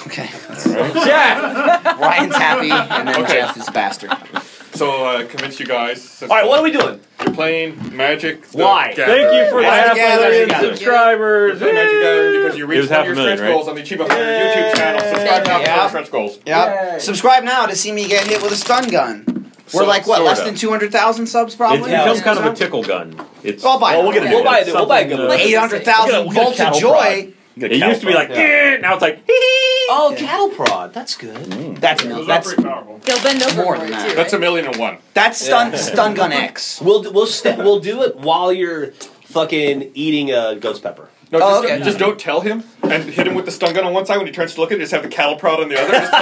Okay. Jeff! Ryan's happy, and then Jeff is a bastard. So, convince you guys. Alright, what are we doing? You're playing Magic. Why? Thank you for the half a million subscribers. You're playing Magic Gathering because you It was reached one of your $500,000, stretch goals on the Achieve 100 YouTube channel. Subscribe now for Yeah. stretch goals. Yep. Subscribe now to see me get hit with a stun gun. We're like, what, less than 200,000 subs, It probably? becomes kind of a tickle gun. It's I'll buy it. We'll buy it. We'll buy a good one. 800,000 volts of joy. It used to be like, now it's like, Oh, cattle prod. That's good. That's pretty powerful. He'll bend over More for than it, that. too, That's right? $1,000,001. that's stun gun X. We'll do it while you're fucking eating a ghost pepper. No, Oh, just, okay. just don't tell him and hit him with the stun gun on one side when he turns to look at it. Just have the cattle prod on the other. Just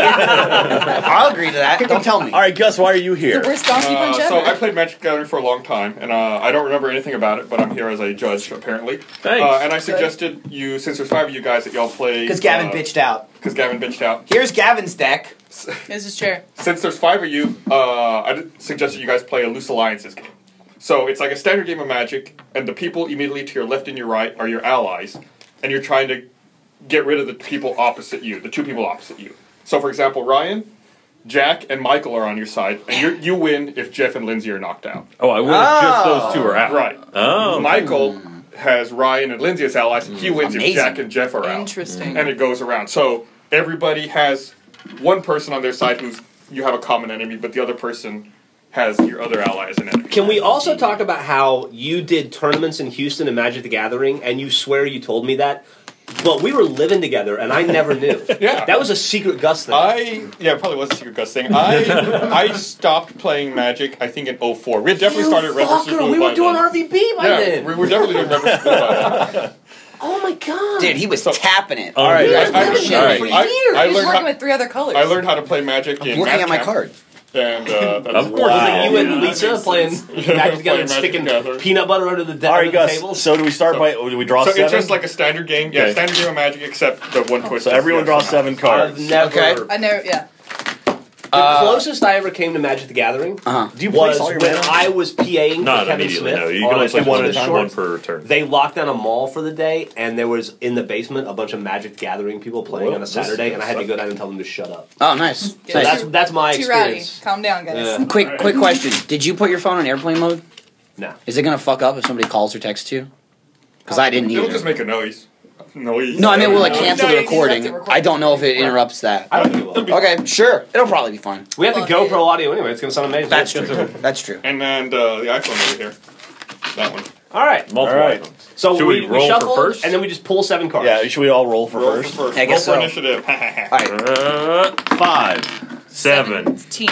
I'll agree to that. Don't tell me. All right, Gus, why are you The here? worst donkey punch so I ever. played Magic Gathering for a long time, and I don't remember anything about it, but I'm here as a judge, apparently. Thanks. And I suggested you, since there's 5 of you guys, that y'all play... Because Gavin bitched out. Because Gavin bitched out. Here's Gavin's deck. Here's his chair. Since there's 5 of you, I suggested you guys play a Loose Alliances game. So it's like a standard game of Magic, and the people immediately to your left and your right are your allies, and you're trying to get rid of the people opposite you, the 2 people opposite you. So for example, Ryan, Jack, and Michael are on your side, and you win if Jeff and Lindsay are knocked out. oh, I win if just those two are out. Right. Oh. Michael has Ryan and Lindsay as allies. He wins Amazing. if Jack and Jeff are out. Interesting. And it goes around. So everybody has one person on their side who's you have a common enemy, but the other person has your other ally as an enemy. Can we also talk about how you did tournaments in Houston and Magic the Gathering, and you swear you told me that, but we were living together, and I never knew. Yeah. That was a secret Gus thing. It probably was a secret Gus thing. I stopped playing Magic, I think, in 04. We had definitely started Red vs. Blue We by were doing then. RVB by Yeah, then. we were definitely doing Red vs. Blue by then. Oh my god. Dude, he was tapping it. All right. You guys I- lived I- together I- for I- years. I He's learned working how- with 3 other colors. I learned how to play Magic in I'm looking at my Math card. Camp, and that's Of course. It was like you and Yeah, Lisa that playing makes sense. Magic together and Playing Magic sticking together. peanut butter under the, All right, under the Gus. tables. So do we start by? Do we draw So 7? it's just like a standard game. Yeah, Okay. standard game of Magic, except the one twist. So is everyone the draws extra 7 I've cards. never. Okay. I know, yeah. The closest I ever came to Magic the Gathering Uh-huh. Do you place was all your when mana? I was PAing Not for Kevin immediately, Smith. no. You on can only a play one one, of the one shorts. per turn. They locked down a mall for the day, and there was in the basement a bunch of Magic the Gathering people playing Well, on a this Saturday, and I had to sucks. go down and tell them to shut up. Oh, nice. So Nice. that's my Too rowdy. experience. Calm down, guys. Yeah. Quick question. Did you put your phone on airplane mode? No. Is it going to fuck up if somebody calls or texts you? Because I didn't It'll either. just make a noise. Noise. No, I mean, will it cancel the Nice. recording? Left it recording. I don't know if it interrupts that. I don't think it will. Okay, sure. It'll probably be fine. We have the Well, GoPro audio anyway. It's going to sound amazing. That's true. That's true. And then the iPhone over here. That one. All right. Multiple All right. items. So Should we roll for shuffle, first? and then we just pull 7 cards. Yeah, should we all roll for Roll first? for first. I guess Roll for so. initiative. All right. 5. 7. 17.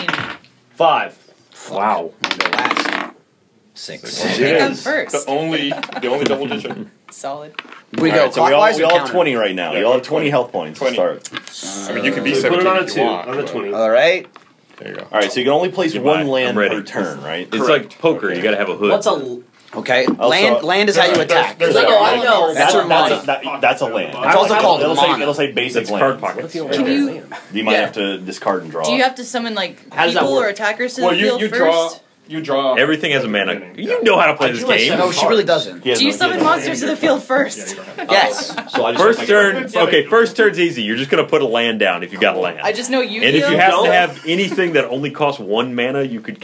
5. Wow. I'm gonna go last. 6. Here It comes is. first. The only double digit. Solid. We All go right, so we clockwise all or have counter? 20 right now. Yeah, you all go have 20 health points 20. to start. I mean, you can be So we put 17 it on a if 2, you want. on a but- 20. All right. There you go. All right, so you can only place You one buy. land I'm ready. per turn, right? It's like poker. You got to have a hood. What's a... Okay. Also- Land is how you attack. There's No, I know. That's a, your money. that's a land. It's also called it'll mana. say basic That's land. card pockets. Can you... You might Yeah. have to discard and draw. Do you have to summon, like, How does that people or work? attackers to Well, the field you first? draw. You draw. Everything has a mana. You know how to play this drew a game. seven. No, she really doesn't. He has Do you no- summon monsters to the field first? Yes. So I just First turn. Okay, first turn's easy. You're just gonna put a land down if you got a land. I just know Yu-Gi-Oh! And if you happen Don't. to have anything that only costs 1 mana, you could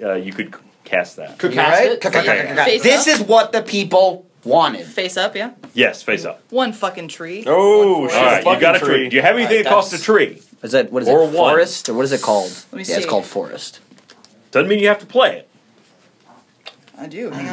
cast that. Could You're cast right? it? Okay. Face This up? is what the people wanted. Face up, yeah? Yes, face up. One fucking tree. Oh, One shit. All right, you fucking got a tree. tree. Do you have anything Alright, that costs a that's- tree? Is that what is Or it? one. Forest or what is it called? Let me Yeah, it's see. called forest. Doesn't mean you have to play it. I do, hang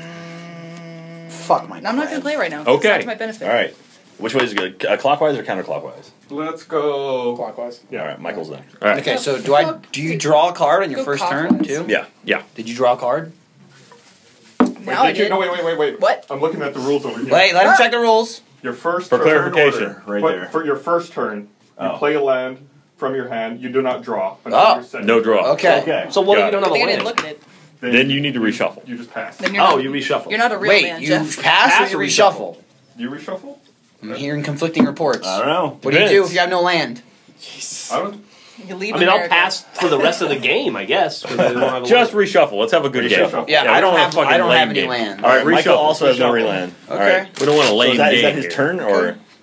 on. Fuck my. No, I'm not going to play right now. Okay. It's not to my benefit. All right. Which way is it good? Clockwise or counterclockwise? Let's go clockwise. All right, Michael's next. All right. Okay, so do you draw a card on your Go first turn clockwise. too? Yeah, yeah. Did you draw a card? Now I did. No, wait. What? I'm looking at the rules over here. Wait, let him check the rules. Your first For turn clarification, order, right but there. For your first turn, you Oh. play a land from your hand. You do not draw. until Oh. your second No turn. draw. Okay. Okay. So what if Got you don't I have a think I didn't land? look at it. Then you need to reshuffle. You just pass. Then you're Oh, not, you reshuffle. You're not a real Wait, man, you Jeff. pass or or you reshuffle? You reshuffle? I'm hearing conflicting reports. I don't know. What do you do if you have no land? I don't. You leave I mean, I'll America. pass for the rest of the game, I guess. 'cause they don't have a Just land. reshuffle. Let's have a good game. Reshuffle. Yeah, we I don't want a have. fucking I don't have lame any game. land. All right, Michael reshuffle. also has no Reshuffle. reland. All Okay. right. We don't want a So lame is that game his here. turn or?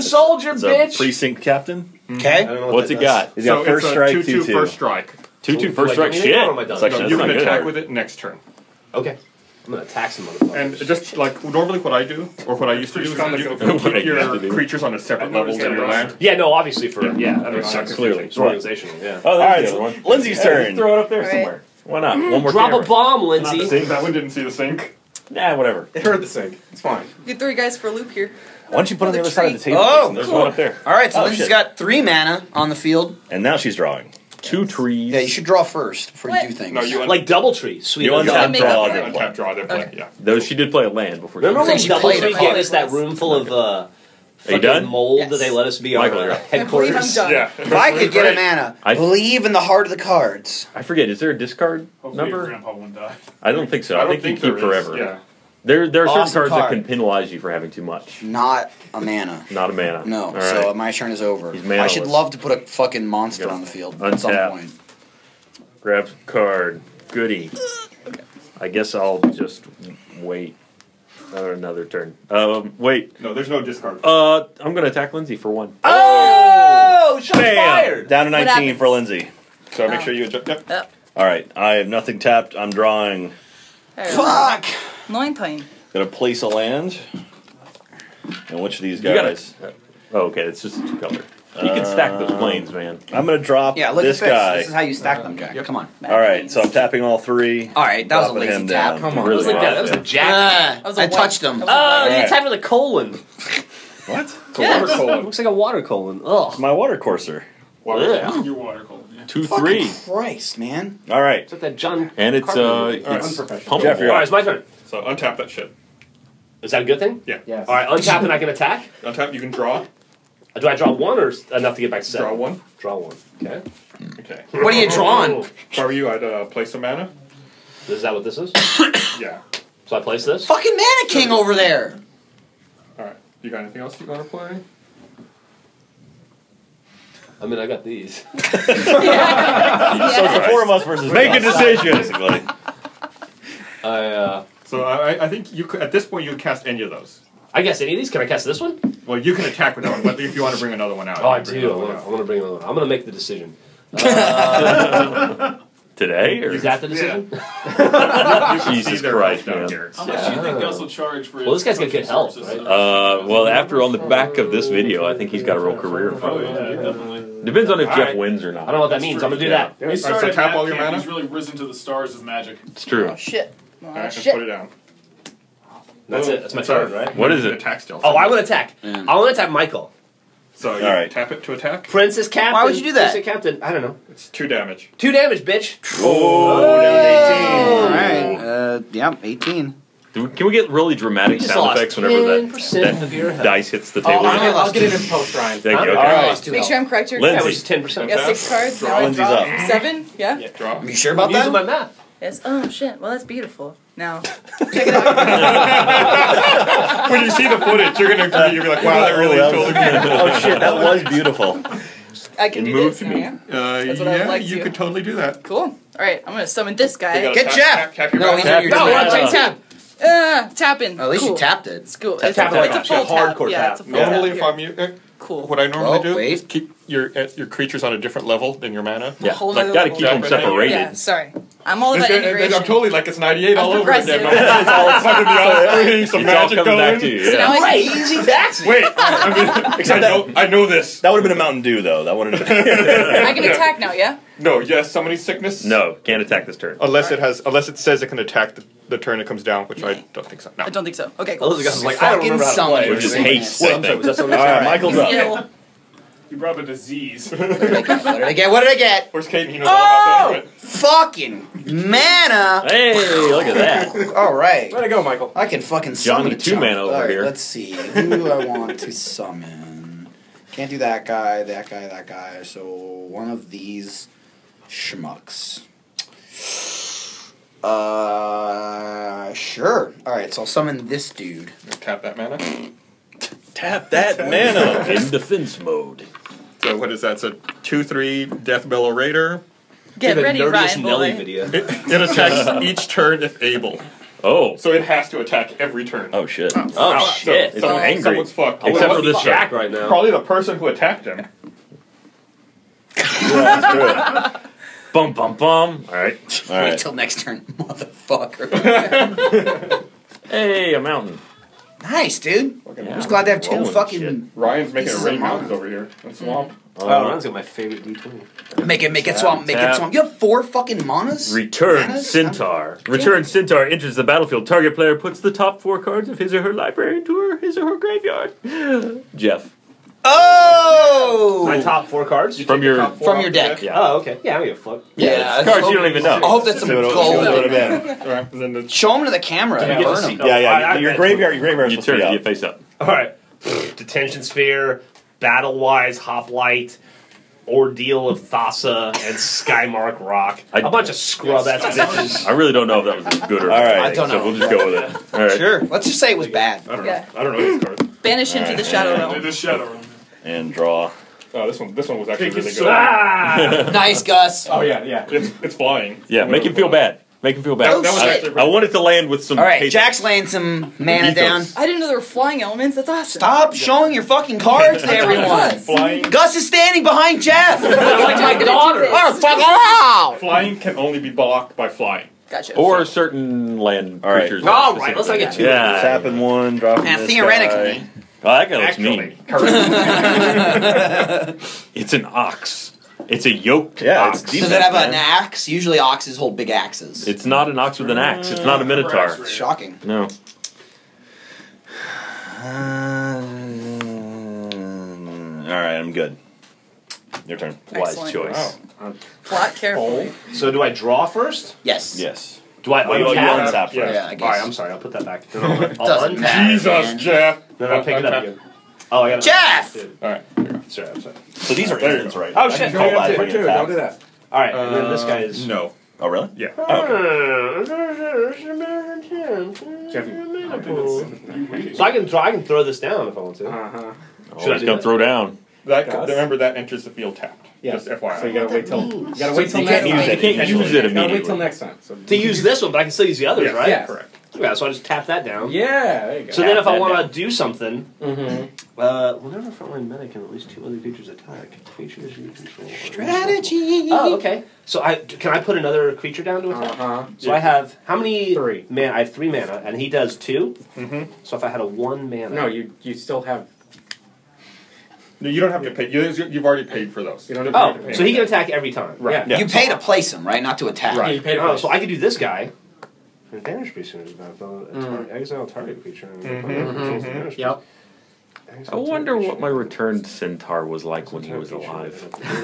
Falcon Soldier, It's bitch. a precinct captain. Okay. I don't know what What's that it does. got? So got first it's a strike, 2/2 2/2. first strike. 2/2 Do first I strike do anything, shit. or am I done? It's actually- You that's can not attack good. with it next turn. Okay. I'm gonna attack some motherfuckers. And just like normally what I do, or what I used to do, is Sound like you a- What I keep used your to do. creatures on a separate level than your land. Yeah, no, obviously for that makes Yeah, sense. clearly. It's organizational. Yeah. Oh, All there's right, the other one. Lindsay's Yeah, turn. just throw it up there All right. somewhere. Why not? One more Drop camera. a bomb, Not the Lindsay. same. That one didn't see the sink. Nah, whatever. It heard the sink. It's fine. You throw you guys for a loop here. Why don't you put it on the other side of the table? Oh, Jason? There's cool. one up there. All right, so Oh, Lindsay's shit. got 3 mana on the field. And now she's drawing. 2 trees. Yeah, you should draw first before What? you do things. No, you Like Doubletree. Sweet. You as that untap make draw, up for then it? play. untap draw, then play. Okay. Yeah. Though she did play a land before. Remember I when think she played Doubletree it. gave us that room full of you done? mold Yes. that they let us be our Michael, you're up. I believe I'm headquarters? done. Yeah. If I could get a Great. mana, I- believe in the heart of the cards. I forget. Is there a discard Hopefully your number? grandpa won't die. I don't think so. I I, don't think think you keep there is, forever. yeah. There are certain Awesome cards that card. can penalize you for having too much. Not a mana. Not a mana. No, All so right. my turn is over. He's I should manaless. love to put a fucking monster Gotta on the field at some untap. point. Grab card. Goody. I guess I'll just wait another turn. Wait. No, there's no discard. I'm gonna attack Lindsay for 1. Oh! Shots Bam. fired! Down to What 19 happens? for Lindsay. So make sure you adjust. Yep. Yep. All right, I have nothing tapped. I'm drawing. All right. Fuck! Loin time. Gonna place a land. And which of these You gotta- guys? Oh, okay. It's just a 2-color. You can stack those planes, man. I'm gonna drop Yeah, look this at this. guy. This is how you stack them, Jack. Come on. All right, so I'm tapping all 3. All right, that was a dropping lazy him tap. down. Come on. That was like that. That was a jack. That was a I one. touched him. That was a Oh, you Alright. attacked with a colon. What? It's a Yeah. water colon. Looks like a water colon. Ugh. My water courser. Yeah. Your water cold. Yeah. 2/3. Fucking Christ, man. All right. It's like that John. And it's Carpenter. it's unprofessional. pummel. Jeff, you're All up. right, it's my turn. So untap that shit. Is that a good thing? Yeah. Yes. All right, untap and I can attack. Untap, you can draw. Do I draw 1 or enough to get back to 7? Draw 1. Draw 1. Okay. Okay. What are you drawing? If I were you, I'd place a mana. Is that what this is? Yeah. So I place this. Fucking Mana King over there. Alright. You got anything else you want to play? I mean, I got these. So it's the 4 of us versus Make a us, decision. basically. So I think you could, at this point you could cast any of those. I guess any of these. Can I cast this one? Well, you can attack with that one, but if you want to bring another one out, Oh, I you can bring do. another one I'm gonna bring another one. I'm gonna make the decision. Today? Or? Is that the decision? out. You can Jesus see their Christ, health down man. here. How much do you think Gus will charge for? Well, this guy's gonna get help, services? right? Well, after on the back of this video, I think he's got a real career in front Oh of yeah, him. definitely. Depends on if All Jeff right. wins or not. I don't know what that means. I'm gonna do that. He Alright, so started tap at all your camp, mana? He's really risen to the stars of magic. It's true. Oh shit. Oh, Alright, just shit. put it down. That's it. That's my turn, right? What is it? Attack still. Oh, I want to attack. Yeah. I want to attack Michael. So you Alright. tap it to attack. Princess Captain. Why would you do that? Princess Captain. I don't know. It's 2 damage. 2 damage, bitch. All right. Yeah, 18. Can we get really dramatic just sound lost effects whenever 10% of your that health. dice hits the Oh, table? I'll get it in post, Ryan. Thank you. Huh? Okay. All right. Make sure I'm correct here. Lindsay. Yeah, which is 10%. Yeah, 6 cards. Now I Lindsay's draw up. 7. Yeah. Draw. Are you sure about I'm using my that? math. Yes. Oh shit. Well, that's beautiful. Now, check it out. When you see the footage, you're gonna be like, "Wow, that really is totally beautiful." Oh shit, that was beautiful. I can do moved this. me. Yeah. That's what I yeah, would like you to. could totally do that. Cool. All right. I'm gonna summon this You guy. gotta Get tap- Jeff. Tap your No, mana. he's on your No, turn. we're on turn Tap. Tapping. At least cool. you tapped it. It's cool. Tap, It's, tap, it's tap, a full tap. tap. Hardcore Yeah, tap. it's a full Normally, tap. if I'm you, Cool. what I normally Oh, do wait. is keep your creatures on a different level than your mana. Yeah, Whole like nother gotta level. keep them Yeah, separated. Yeah. Sorry. I'm all about I'm integration. totally like it's 98 all I'm over again. progressive. Man. It's all fucking the other some It's all magic coming going. back to you. So now Yeah. I can, Easy taxi. Wait, I know this. That would have been a Mountain Dew, though. That wouldn't have been. I can attack now. Yeah. No, yes, somebody's sickness. No, can't attack this turn. Unless it says it can attack the turn it comes down, which I don't think so. No. I don't think so. Okay. Cool. Those guys like, I don't Fucking remember how to play. summon. Which is Doing haste, it. I Was think. that something? All right, Michael's up. Skill. You brought a disease. What did I get? What did I get? Where's Kate? He knows all about that. Fucking mana. Hey, look at that. All right. Way to go, Michael. I can fucking summon Johnny a chump. 2-mana over All right, here. Let's see. Who do I want to summon? Can't do that guy, that guy, that guy. So one of these schmucks. Sure. All right, so I'll summon this dude. Tap that mana. Tap that mana. In defense mode. So what is that? It's a 2/3 Death Bellow Raider. Get The ready, nerdiest Ryan Nelly boy. video. It attacks each turn if able. Oh. So it has to attack every turn. Oh shit. Oh shit! It's angry. Someone's fucked. Except for Well, this Jack guy. right now. Probably the person who attacked him. Bum, bum, bum. All right. All Wait right. till next turn, motherfucker. Hey, a mountain. Nice, dude. Fucking I'm just glad to have two Rolling fucking. shit. Ryan's making This a is rain a mountains mountain. over here. And swamp. Oh, Ron's got my favorite D20. Make it swamp, make it Tap. swamp. You have 4 fucking manas? Return Manas? Centaur. Return Centaur enters the battlefield. Target player puts the top 4 cards of his or her library into his or her graveyard. Jeff. Oh! My top 4 cards? From your... From your deck. Yeah. Oh, okay. Yeah, I don't give a fuck. Yeah, Cards you don't even know. I hope that's some See what it gold. would have been. Alright, and then the Show them to the camera. Yeah, and let's burn see. them. Yeah, yeah. I- Your graveyard is You supposed to turn be it, you up. face up. Alright. Detention Sphere, Battle-Wise, Hoplite, Ordeal of Thassa, and Skymark Rock. I- A bunch of scrub-ass bitches. I really don't know if that was good or All right. I don't so know. we'll just go with it. All right. Sure. Let's just say it was bad. I don't Yeah. know. I don't know these cards. Banish him to the Shadow Realm. The Shadow Realm. And draw. Oh, this one was actually Take really his good. sword. Ah! Nice, Gus. Oh yeah, yeah. It's flying. Yeah, make him feel bad. Make him feel bad. Oh, shit. I want it to land with some... All right, pathos. Jack's laying some mana Ethos. down. I didn't know there were flying elements. That's awesome. Stop showing your fucking cards to everyone. Flying Gus is standing behind Jeff. Like my daughter. Oh, fuck out! flying can only be blocked by flying. Gotcha. Or certain land All right. creatures. All right, let's not get too... Yeah. Tapping one, dropping And this theoretically. guy. Oh, that guy looks mean. Actually, It's an ox. It's a yoked Yeah, ox. it's deep. Does it have an Man. axe? Usually oxes hold big axes. It's not an ox with an axe. It's not a minotaur. It's shocking. No. All right, I'm good. Your turn. Wise Excellent. choice. Plot carefully. So do I draw first? Yes. Yes. Do I Oh, you untap? untap first. Yeah, I Alright, guess. I'm sorry. I'll put that back. No, no, I'll Doesn't untap. matter. Jesus, man. Jeff. Then I'll pick it up again. Oh, I got Jeff! Alright. Sorry, I'm sorry. So these are There you instants, go. right? Oh, I shit. can call that when you tap. that. Alright, and then this guy is... No. Oh, really? Yeah. So I can throw this down if I want to. Uh-huh. Should I Always do gonna that? throw down. Remember that enters the field tapped. Yeah. Just FYI. So you gotta wait till means? you gotta wait till You next can't use time. it. You can't use it Gotta wait immediately. till next time. So To use this one, but I can still use the others, Yes. right? Yes. Correct. Yeah, so I just tap that down. Yeah, there you go. So then if I that want down. to do something, Mm-hmm. whenever frontline medic and at least 2 other creatures attack, creatures you control. Strategy. Oh, okay. So can I put another creature down to attack? Uh-huh. So I have, how many? 3. Man, I have 3 mana, and he does 2. Mm-hmm. So if I had a 1 mana. No, you still have. No, you don't have to pay. You've already paid for those. You don't have Oh, to pay. so he can attack every time. Right. Yeah. You pay to place him, right? Not to attack. Yeah, you paid a Oh, price. so I could do this guy. Advantage piece is about exile target creature. Yep. I wonder what my returned centaur was like when he was alive.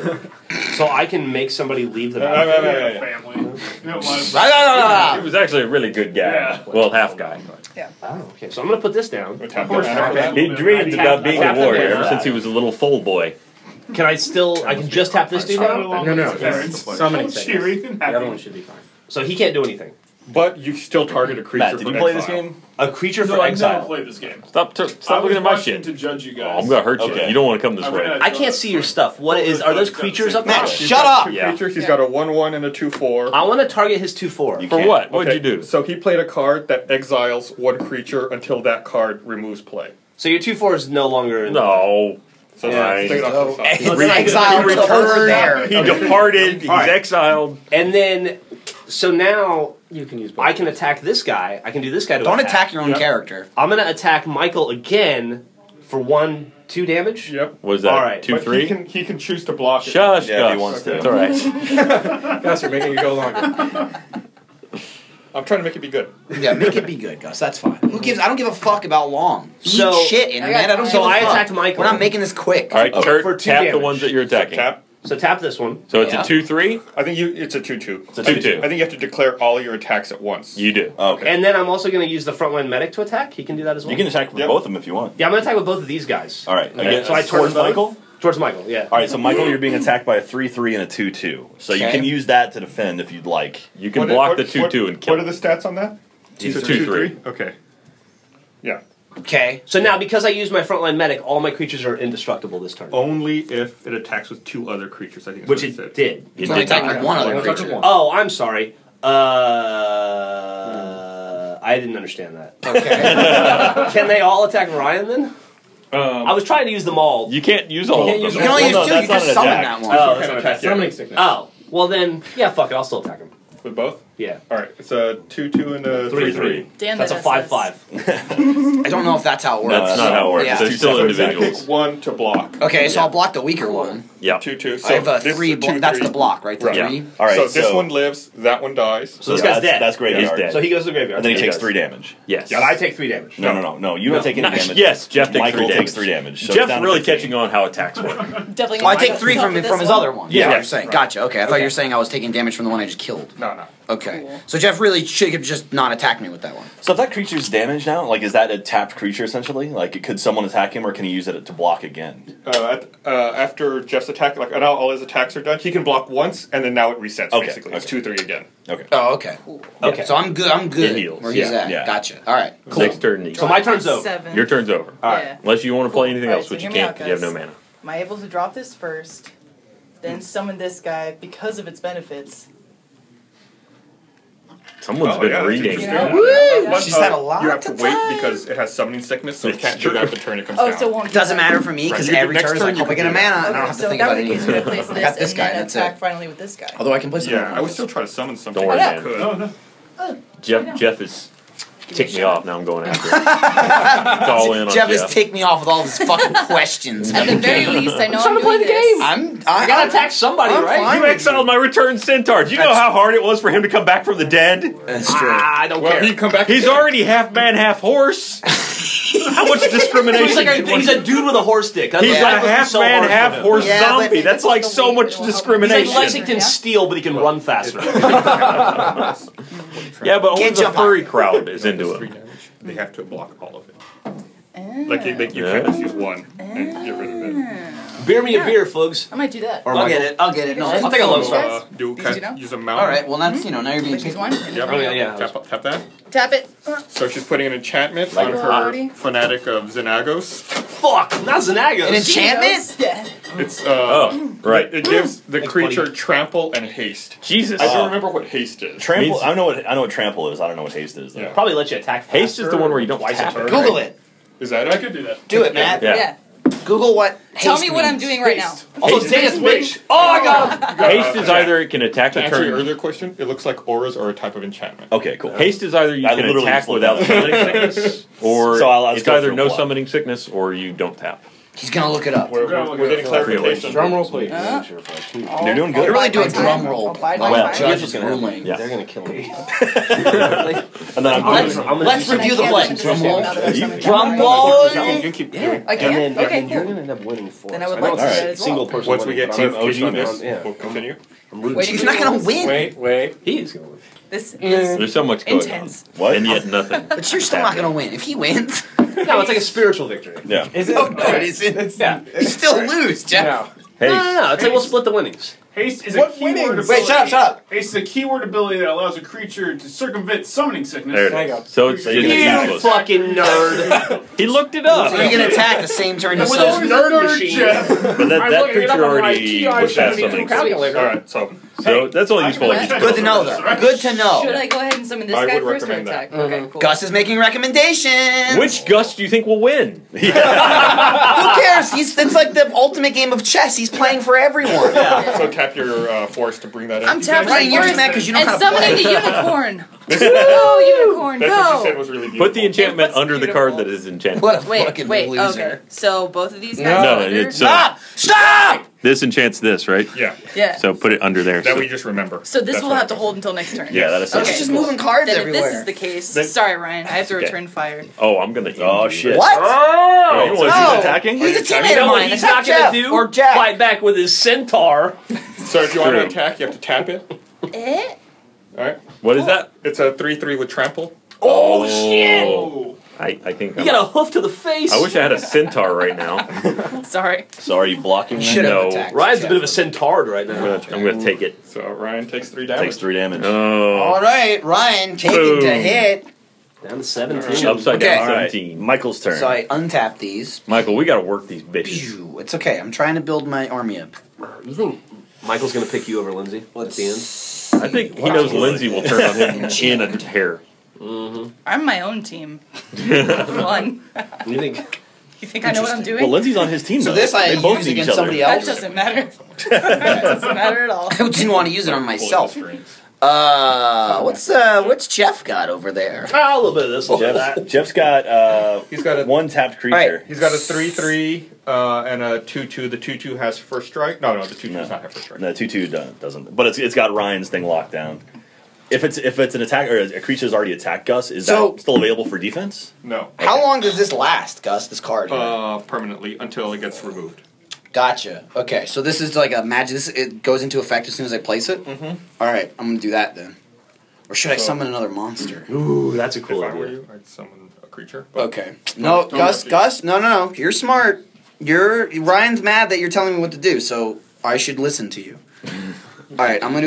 So I can make somebody leave the Yeah, battlefield. Family. You don't He was actually a really good guy. Yeah. Well, half guy. Oh, okay. So I'm gonna put this down. We tapped that after that. He dreamed I about tapped- being I a tapped warrior him. ever since he was a little foal boy. Can I still? I can just tap this dude now. No. Parents. Summoning Cheery sickness. and The happy. other one should be fine. So he can't do anything. But you still target a creature Matt, did for you play this exile. game? A creature No, for I've never exile. played this game. Stop I looking was at my watching shit. to judge you Oh, guys. I'm gonna hurt you. Okay. You don't want to come this I way. ran I can't see your stuff. What is? Are those creatures up there? Matt, shut up! Two creatures. He's got a 1/1 and a 2/4. I want to target his 2/4. You For can't. what? What'd you do? So he played a card that exiles one creature until that card removes play. So your 2/4 is no longer. In No. So Yeah. stick it off to the side. It's then I can- exiled he to over there. He departed. He's Alright. exiled. And then, so now You can use both. I can attack this guy. I can do this guy to Don't attack your own Yeah. character. I'm gonna attack Michael again for 1/2 damage. Yep. Was that Alright. 2, But 3? he can choose to block it. Shush, Yeah, if he Gus. wants to. It's all right. Gus, you're making it go longer. I'm trying to make it be good. Yeah, make it be good, Gus. That's fine. Who gives? I don't give a fuck about long. So- Eat shit, internet. I don't So give a I fuck. attacked Michael. We're not making this quick. All right, Okay. Kurt, For 2 tap the damage. ones that you're attacking. Tap. So tap this one. So it's Yeah. a 2-3? I think it's a 2/2. It's a 2-2. I think you have to declare all your attacks at once. You do. Okay. And then I'm also going to use the frontline medic to attack. He can do that as well. You can attack with Yep. both of them if you want. Yeah, I'm going to attack with both of these guys. All right. Okay, Again, so I towards turn both. Michael? Towards Michael, yeah. All right, so Michael, you're being attacked by a 3/3 and a 2/2. So you Okay. can use that to defend if you'd like. You can What- block what- the 2-2 and kill What are the stats on that? He's a 2/3. 2-3. Okay. Yeah. Okay. So now, because I used my frontline medic, all my creatures are indestructible this turn. Only if it attacks with 2 other creatures. I think. That's Which what it said. did. It's only attacking with one other Don't touch creature. one. Oh, I'm sorry. I didn't understand that. Okay. Can they all attack Ryan then? I was trying to use them all. You can't use all You of can't them. use You can only Well, use no, two. that's You not just an summon attack. that one. Oh, Kind of attack, yeah. Summoning sickness. Oh, Well then, yeah, fuck it. I'll still attack him. With both? Yeah. Alright, it's a 2-2 and a 3-3. Damn, That's a that 5-5. I don't know if that's how it works. No, that's not how it works. Yeah. They're still So individuals. pick one to block. Okay, so I'll block the weaker one. Yeah. 2-2. So I have a this 3. is a 2-3. That's the block, right? The Right. 3. All right. So this one lives, that one dies. So this guy's dead. That's graveyard. He's dead. So he goes to the graveyard. And then he He takes does. 3 damage. Yes. And I take 3 damage. No. You don't take any damage. Yes, Jeff takes Michael 3 damage. takes 3 damage. So it's Jeff's down to really 15. catching on how attacks work. Definitely. Oh, I take 3 from his other one. Yeah. Yeah, you're saying. Gotcha. Okay, I thought you were saying I was taking damage from the one I just killed. No. Okay. Cool. So Jeff really should have just not attacked me with that one. So if that creature's damaged now, like, is that a tapped creature essentially? Like, could someone attack him, or can he use it to block again? After Jeff's attack, like now all his attacks are done, he can block once, and then now it resets, Okay, basically. It's okay. 2-3 again. Okay. Oh, okay. Okay. So I'm good. I'm good. It heals. Where he's Yeah, at. yeah. Gotcha. All right. Cool. Next turn. So my turn's over. 7. Your turn's over. Yeah. Unless you want to play anything Alright, else, so which you hear me can't out, because you have no guys. mana. Am I able to drop this first, then summon this guy because of its benefits? Someone's been reading. You know? Woo! But, She's had a lot You have to of wait time. because it has summoning sickness, so it It's can't true. do that the turn it comes Oh, down. so it won't. It doesn't matter for me because Right, you do every next turn is turn, like, you hope I can get a do mana. that. I don't have to so think that about would it be either. to replace I this got this and guy. then That's attack it. finally with this guy. Although I can play something. Yeah, I would still try to summon something. Don't worry, if I man. could. Jeff is ticked me off. Now I'm going after him. It's all in on Jeff Jeff. has ticked me off with all his fucking questions. At the very least, I know trying I'm to play doing the this. game. I gotta attack somebody, I'm right? fine. You exiled my return centaur. Do you know how hard it was for him to come back from the dead? That's true. I don't Well, care. he'd come back. He's again. already half man, half horse. How much discrimination? He's like do you want? he's a dude with a horse dick. He's Yeah. a half man, half horse Yeah, but- zombie. That's like so much He's discrimination. like Lexington Steel, but he can run faster. Yeah, but only Can't the jump furry on. crowd is into 3 it. damage. They have to block all of it. Ah. Like you can't just use one and get rid of it. Beer me a beer, folks. I might do that. Or I'll Michael. get it. I'll get it. No, I'll take a look. So, Guys, do these can two now? use a mount. All right. Well, that's now you're being Like this picky. one. Yep. Oh, yeah. Tap that. Tap it. So she's putting an enchantment Like on her already? fanatic of Xenagos. Fuck, not Xenagos. An enchantment? Yeah. It's Oh, right. It gives the Thanks, creature buddy. trample and haste. Jesus. I don't remember what haste is. Trample. Means- I know what trample is. I don't know what haste is though. Yeah. Probably let you attack faster. Haste is the one where you don't twice tap a turn. it. Google it. Is that it? I could do that. Do it, Matt. Yeah. Yeah. Google what. Tell haste me what I'm means. doing right now. Haste. Also, Haste dance, is- bitch. Oh, I got him. Haste is either it can attack To a answer your turn. earlier question, it looks like auras are a type of enchantment. Okay, cool. Haste is either you I can literally attack just looked without up. summoning sickness, or So I'll it's go either for a no block. summoning sickness or you don't tap. He's gonna look it up. We're getting clarification. Drum roll, please. You're doing You're good. really doing Bide my drum time. roll. I'll bide my Well, time. judge is Gonna happen. ruling. Yeah. They're gonna kill me. And then I'm Let's review the play. Drum roll. Drum Drum roll. You can keep doing I it. can. And Okay, then you're cool. gonna end up winning for Then us. I would know like to it's do a that as well. single person. Once we get winning, but clarification on this, yeah. we'll continue. I'm rooting Wait, He's not gonna win. Wait. He is going to win. This is There's so much going intense. what? on, and yet nothing. But you're still not gonna win. If he wins, No, it's like a spiritual victory. Yeah. Is it? no, it isn't. Yeah. You still lose, Jeff. No. Haste. No. It's like we'll split the winnings. Haste is What a keyword winnings? ability. Wait, shut up. Haste is a keyword ability that allows a creature to circumvent summoning sickness. There There it you is. go. So it's So you can You attack. useless. fucking nerd. He looked it up. So you can attack the same turn you With said. those nerd machine. But that I'm that looking it up creature on my already TI was past 72 something. calculator. Alright, so So that's all useful. I can Good to know, though. Good to know. Should I go ahead and summon this I guy would first or recommend that. attack? Okay, cool. Gus is making recommendations. Which Gus do you think will win? Who cares? It's like the ultimate game of chess. He's playing for everyone. so tap your force to bring that in. I'm tapping you're just mad because you don't And know how to summoning play. the unicorn. Go, unicorn, That's what she said go. was really beautiful. Put the enchantment What's under the beautiful? card that is enchanted. What a Wait, fucking wait, loser. okay. So both of these guys No, are under? it's Stop! Stop! This enchants this, right? Yeah, Yeah. So put it under there. that So- we just remember. So this That's will what have it to does. hold until next turn. Yeah, that is. Okay. It's just moving cards Then everywhere. if this is the case, Then- sorry Ryan, I have to Okay. return fire. Oh, I'm gonna. Oh end you. shit. What? Oh, you want No. He's attacking? He's a You teammate You know of what mine. he's Attack not Jeff going to do? or Jack. Fight back with his centaur. So if you want to True. attack, you have to tap it. Eh? Alright? What is that? It's a 3/3 with trample. Oh, shit! I think. You got a hoof to the face. I wish I had a centaur right now. Sorry. Sorry, you blocking. Should have No. attacked. Ryan's a Jeff. bit of a centaur right now. I'm gonna take it. So Ryan takes 3 damage. Takes 3 damage. Oh, All right, Ryan, take it Boom. to hit. Down to 17. upside Okay. down All right, 17. Michael's turn. So I untap these. Michael, we gotta work these bitches. Phew, it's okay. I'm trying to build my army up. You think Michael's going to pick you over Lindsay at the end? I think he knows Lindsay will turn on him in a hair. I'm my own team. Fun. You think You think I know what I'm doing? Well, Lindsay's on his team. So though. this I they both use need against each other. somebody That else. doesn't matter. That doesn't matter at all. I didn't want to use it on myself. What's Jeff got over there? A little bit of this, a little bit of that. Jeff's got He's got a one tapped creature. Right. He's got a 3/3 and a 2/2. The 2/2 has first strike. No, the 2/2 does not have first strike. No, 2/2 doesn't. But it's got Ryan's thing locked down. If it's an attack or a creature's already attacked Gus, is that still available for defense? No. How long does this last, Gus? This card here? Permanently until it gets removed. Gotcha. Okay, so this is like a magic. It goes into effect as soon as I place it. Mm-hmm. All right, I'm gonna do that then. Or should I summon another monster? Ooh, that's a cool If I were idea. you, I'd summon a creature. But Okay. No, don't Gus. have to. Gus. No. You're smart. Ryan's mad that you're telling me what to do, so I should listen to you. All right, I'm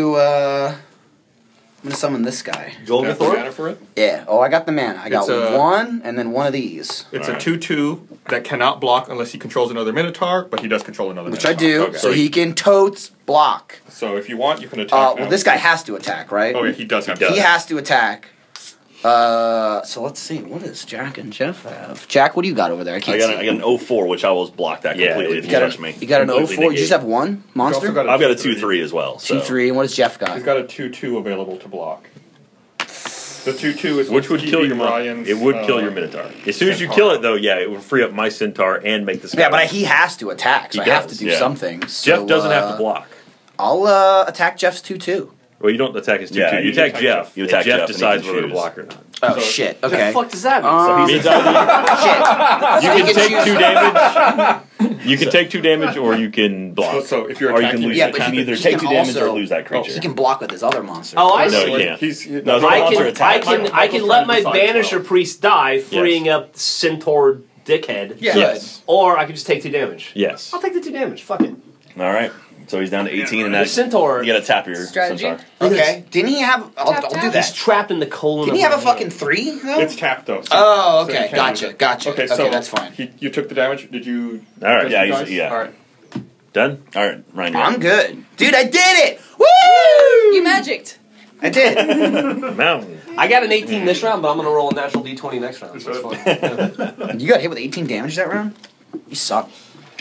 gonna summon this guy. Golden Got the Thor? mana for it? Yeah. Oh, I got the mana. I got It's a- one and then one of these, It's Alright. a 2/2 that cannot block unless he controls another Minotaur, but he does control another which I Minotaur. do, Okay. so he can totes block. So if you want, you can attack now. Well, this guy has to attack, right? Oh, yeah, he does have He does. He has to attack. So let's see. What does Jack and Jeff have? Jack, what do you got over there? I I can't got see. an 04, which I will block that Yeah, completely you if you got touch an, me. you got an Completely 04. You negate. just have one He's monster? also got I've got a 2/3. 2/3 as well. So. 2-3. And what does Jeff got? He's got a 2/2 available to block. The 2/2 is Which would what's kill keeping your Ryan's, It would kill your Minotaur. As soon as you kill it, though, yeah, it would free up my Centaur and make the Yeah, sky. but he has to attack, so He I have to does, do yeah. something. So, Jeff doesn't have to block. I'll attack Jeff's 2-2. Well, you don't attack his 2-2. Yeah, you you attack attack Jeff. Jeff. You attack and Jeff Jeff and he decides can whether to choose. block or not. Oh, So- shit. What the Okay. fuck does that mean? Um, Means Shit. You can take choose- 2 damage. You can take 2 damage, or you can block. So if you're Or you attacking, can lose Yeah, it. but You can he- either he take can 2 damage or also- lose that creature. He can block with his other monster. Oh, I No, see. you can't. He's, No, no, the I monster can, attack. I can let my Banisher Priest die, freeing up Centaur dickhead. Yeah. Yes. Or I can just take 2 damage. Yes. I'll take the 2 damage. Fuck it. All right. So he's down to 18, and The now Centaur, you got to tap your Strategy. Centaur. Okay. Didn't he have... I'll Tap, do tap. he's that. trapped in the colon Didn't he of have a my fucking hand. 3, though? It's tapped though. So, Oh, so you okay. can't use Gotcha. it. Okay, so Okay, that's fine. You took the damage. Did you? All right. did Yeah, you he's- guys? yeah. All right. Done? All right, Ryan. you're I'm up. good. Dude, I did it! Woo! You magicked. I did. Mountain. I got an 18 this round, but I'm going to roll a natural D20 next round. So it's fine. You got hit with 18 damage that round? You suck.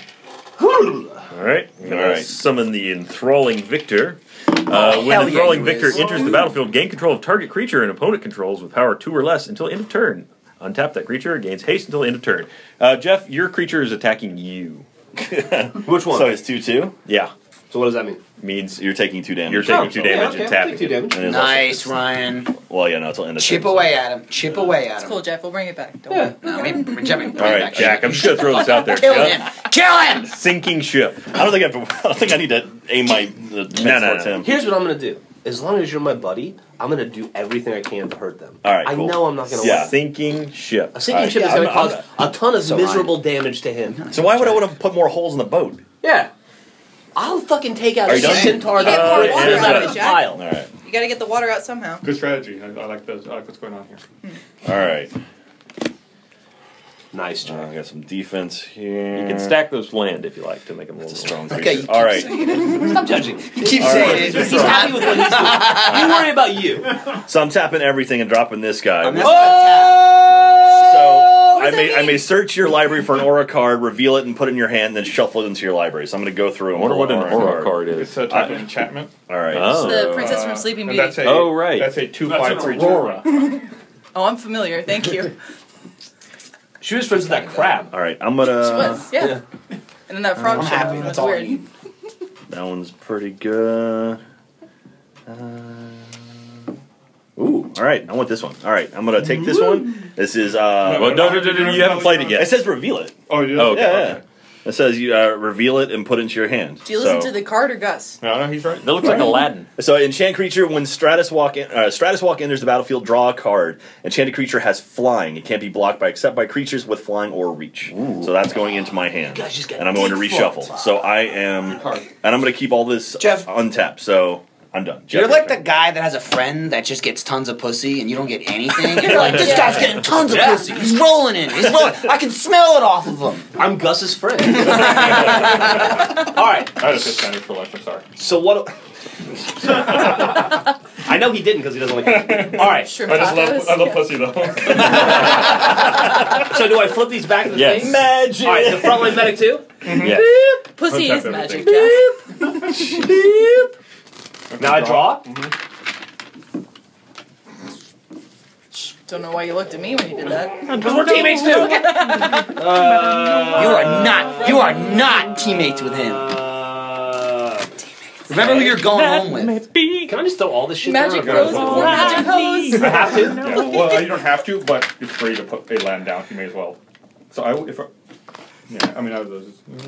All right. I'm going All right. to summon the Enthralling Victor. When hell yeah, Enthralling you Victor is. enters the battlefield, gain control of target creature and opponent controls with power 2 or less until end of turn. Untap that creature, gains haste until end of turn. Jeff, your creature is attacking you. Which one? So it's 2/2. Yeah. So what does that mean? Means You're taking 2 damage. you're taking Oh, 2 okay, damage okay, and I'll tapping. take 2 damage. And it's also- Nice, Ryan. Well, yeah, no, it's end of Chip turn. away at him. Chip away at It's him. cool, Jeff. We'll bring it back. Don't Yeah. worry. No, we Jeff, All right, Jack, I'm just going to throw this out there. Kill Jeff, him! Kill him! Sinking ship. I don't think I need to aim my defense No, towards no. him. Here's what I'm going to do. As long as you're my buddy, I'm going to do everything I can to hurt them. All right, I cool. know I'm not going to Yeah. win. Sinking ship. A sinking Alright, ship yeah, is going to I'm- cause a ton of So miserable damage to him. So why would I want to put more holes in the boat? Yeah. I'll fucking take out Are a you done? Centaur You get that more flips water out out of of the it, Jack. pile. All right. You gotta get the water out somehow. Good strategy. I like those. I like what's going on here. All right. Nice, I Jack. got some defense here. You can stack those land if you like to make them a little It's a strong Okay, creature. you All keep right. saying it. Stop judging. You keep All saying right, it. He's happy with what he's doing. You worry about you. So I'm tapping everything and dropping this guy. I'm not So does that I may mean? search your library for an aura card, reveal it, and put it in your hand, then shuffle it into your library. So I'm going to go through I and wonder pull what an aura card It's is. a type of enchantment. All right. Oh. The princess from Sleeping And Beauty. that's a, Oh, right. That's a 2/5 That's an creature. aurora. Oh, I'm familiar. Thank you. She was friends with that crab. All right. I'm She gonna. was, yeah. And then that frog I'm shit happy. was That's all I weird. need. That one's pretty good. Ooh. All right. I want this one. All right. I'm gonna take this one. This is. Well, no, you haven't played it It yet. says reveal it. Oh, you did? Oh, okay. Yeah. It says you reveal it and put it into your hand. Do you listen So- to the card or Gus? No, he's right. That looks like Aladdin. So, enchant creature, when Stratus Walk enters the battlefield, draw a card. Enchanted creature has flying. It can't be blocked except by creatures with flying or reach. So that's going into my hand. Guys just got And I'm going to deep reshuffle. fucked. So I am, and I'm going to keep all this Jeff. untapped. So I'm done. Jeff, You're like the your turn. guy that has a friend that just gets tons of pussy and you don't get anything. You're like, this guy's getting tons of pussy. He's rolling in. He's rolling. I can smell it off of him. I'm Gus's friend. All right. I had a 5th standard for life. I'm sorry. So what? I know he didn't because he doesn't like it. All right. Shrimp I just tacos. love pussy though. So do I flip these back in the Yes. thing? Magic. All right, the front line medic too? Yeah. Pussy is Untap magic, everything. Jeff. Now I draw? Don't know why you looked at me when you did that. Because we're teammates too! You are not teammates with him. Remember who you're going home with. Can I just throw all this shit Magic down? rose before magic hose. I have to? Yeah. Well, you don't have to, but it's free to put a land down. You may as well. So I was those.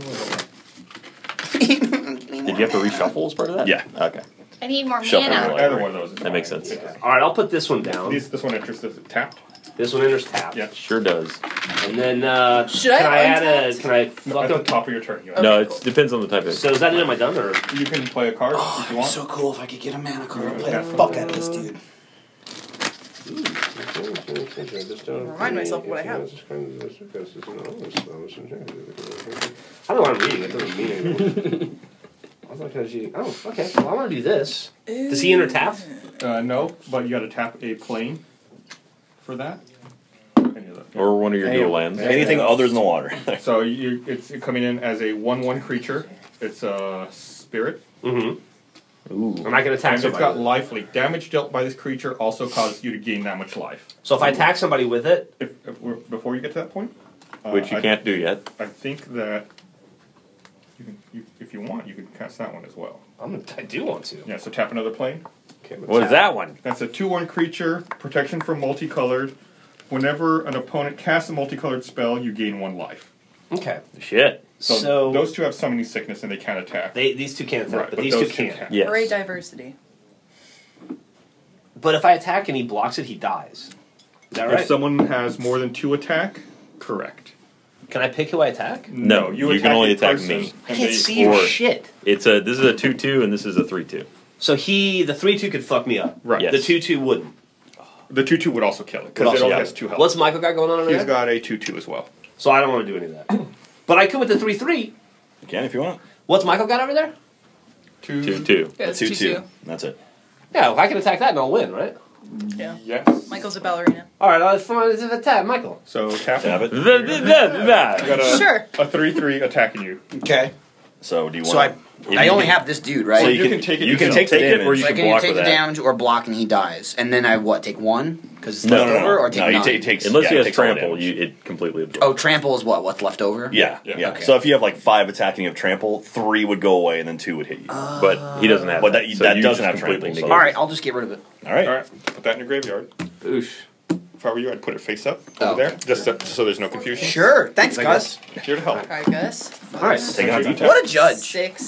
Did you have to reshuffle as part of that? Yeah. Okay. I need more Shuffle mana. it. Either one of those. Is That makes sense. Alright, I'll put this one down. This one enters as tapped. This one enters tapped. Yeah. Sure does. And then, Should can I I add untapped? Can I No, fuck at the up? top of your turn. You, Okay, No, it cool. depends on the type of. So is that it? Am I done? Or? you can play a card if you want. So cool if I could get a mana card. I'd play Yeah. the fuck out of this dude. Remind myself what I have. I don't know what I'm reading. It doesn't mean anything. Oh, okay. Well, I want to do this. Does he enter tap? No, but you got to tap a plane for that. Any of that. Or one of your dual lands. Anything other than the water. So it's coming in as a 1/1 creature. It's a spirit. Mm-hmm. Ooh. I'm not going to attack And it's got somebody. life leak. Damage dealt by this creature also causes you to gain that much life. So if I attack somebody with it, Before you get to that point, Which you can't do yet. I think that if you want, you can cast that one as well. I do want to. Yeah. So tap another plane. Okay, What is that one? That's a 2/1 creature. Protection from multicolored. Whenever an opponent casts a multicolored spell, you gain 1 life. Okay. Shit. So those two have summoning sickness and they can't attack. these two can't attack, Right, but but these two those two can. can. Yes. Hooray, diversity. But if I attack and he blocks it, he dies. Is that If right? someone has more than 2 attack, correct. Can I pick who I attack? No, you can only a attack person, me. I and can't they- see your or- shit. This is a 2/2 and this is a 3/2. So the 3/2 could fuck me up. Right. Yes. The 2/2 wouldn't. The 2/2 would also kill it Would because it also only kill has it. 2 health. What's Michael got going on over He's there? got a 2/2 as well. So I don't want to do any of that. But I could with the 3/3. You can if you want. What's Michael got over there? 2/2. Yeah, it's 2/2. That's it. Yeah, I can attack that and I'll win, right? Yeah. Yes. Michael's a ballerina. All right, let's attack Michael. So tap Tap it. it. You got Sure. a 3/3 attacking you. Okay. So do you So want? I only have this dude, right? So you can take it You can yourself. take the Take it, damage. or you So I can can block take with the that. damage or block and he dies. And then I take 1? Because it's No, left no, over? no. Or take No, 9? it takes. Unless yeah, he it has takes all trample, damage. it completely absorbs. Oh, trample is what? What's left over? Yeah, Yeah. yeah. Okay. So if you have like 5 attacking of trample, 3 would go away and then 2 would hit you. But he doesn't have But that. that- so that you doesn't just have completely trample, so- negate it. Alright, I'll just get rid of it. All right. All right. Put that in your graveyard. Boosh. If I were you, I'd put it face up Oh. over there, just so there's no confusion. Sure. Thanks, Gus. Here to help. Alright, Gus. All right. Take it on What a judge. 6,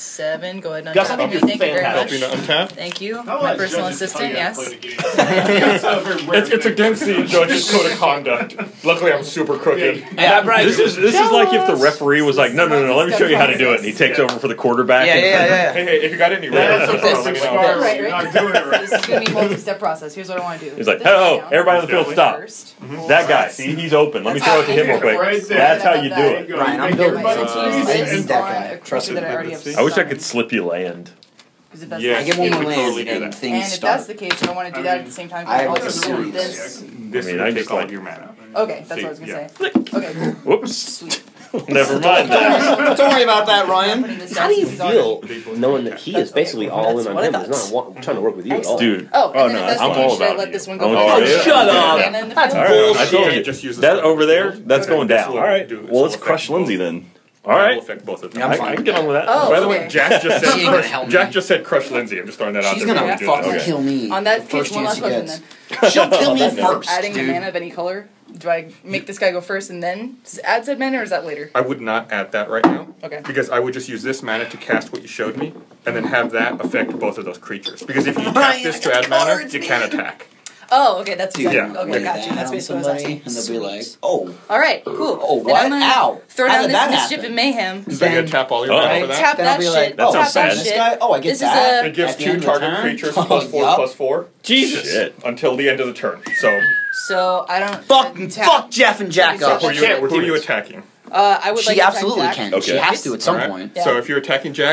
7. Go ahead and Gus, I untap think me. you're Thank you very Help you much. to untap. Thank you. How My about personal judges tell assistant, you how to yes. play the game? It's a very rare It's against the judge's code of conduct. Luckily, I'm super crooked. Yeah, Brian. This is like if the referee was like, no, let me show you how to do it, and he takes over for the quarterback. Yeah. Hey, if you got any That's red, a let me perfect know. start. Right, You're right. not doing it right. This is going to be a multi-step process. Here's what I want to do. He's like, Put this guy oh, down. everybody on the field, stop. First. That guy, see, he's open. Let me throw it to him real quick. Right there. That's how you do There it. you go. Ryan, I'm Make building everybody this. choose I this. need that guy. On a Trust creature that I it, already have let's I wish I summoned. could slip you land. Because if that's Yeah, I get one you more could totally land do and that. things and if start. that's the case, then I want to do that at the same time. I have also like a do series. this. This I mean, would I take just all like- of your mana. Okay, that's what I was going to say. Okay, cool. Whoops. Sweet. Never mind that. Don't worry about that, Ryan. Putting this How down do you since he's already- feel knowing that he is basically all in on what I him? He's thought. not trying to work with you at all. Dude. Oh, and Oh, then no, if that's I'm the case, all should I about let you. this one Oh, go? yeah. first? Shut up. And then the That's field? All right, I bullshit. told you. Just use this That stuff. over there, that's going This down. will All right. do- Well, let's will crush affect both. Lindsay then. All That will right. affect both of Yeah, them. I'm I fine. can get on with that. Oh, By the way, okay. Jack just said She ain't gonna help me. Jack just said crush Lindsay. I'm just throwing that out She's there. gonna before we do fucking this. kill me. On that the first case, one chance last she question gets. then. She'll kill me Instead of first, adding the dude. mana of any color, do I make this guy go first and then add said mana, or is that later? I would not add that right now. Okay. Because I would just use this mana to cast what you showed me, and then have that affect both of those creatures. Because if you tap Ryan, this I to got add mana, cards, you man. can't attack. Oh, okay, that's Dude, exactly. yeah. Okay, Lay got you. that That's on basically what I was somebody, asking. and they'll be like, Sweet. oh. All right, cool. Oh, Then what? I'm gonna Ow. throw How down did this that mischief happen? and mayhem. So you're gonna tap all your mana for that? Tap Then I'll that be shit. like, That oh, sounds tap that bad. this shit. guy? Oh, I get This is that. a- It gives At the 2 end of the target turn? creatures Oh, plus 4 yup. plus 4 Jesus. Shit. until the end of the turn. So So I don't. Fuck Jeff and Jack So up. who are We're you teammates. attacking? I would like She to attack absolutely Jack. can. Okay. She has to at some Alright. point. Yeah. So if you're attacking Jack,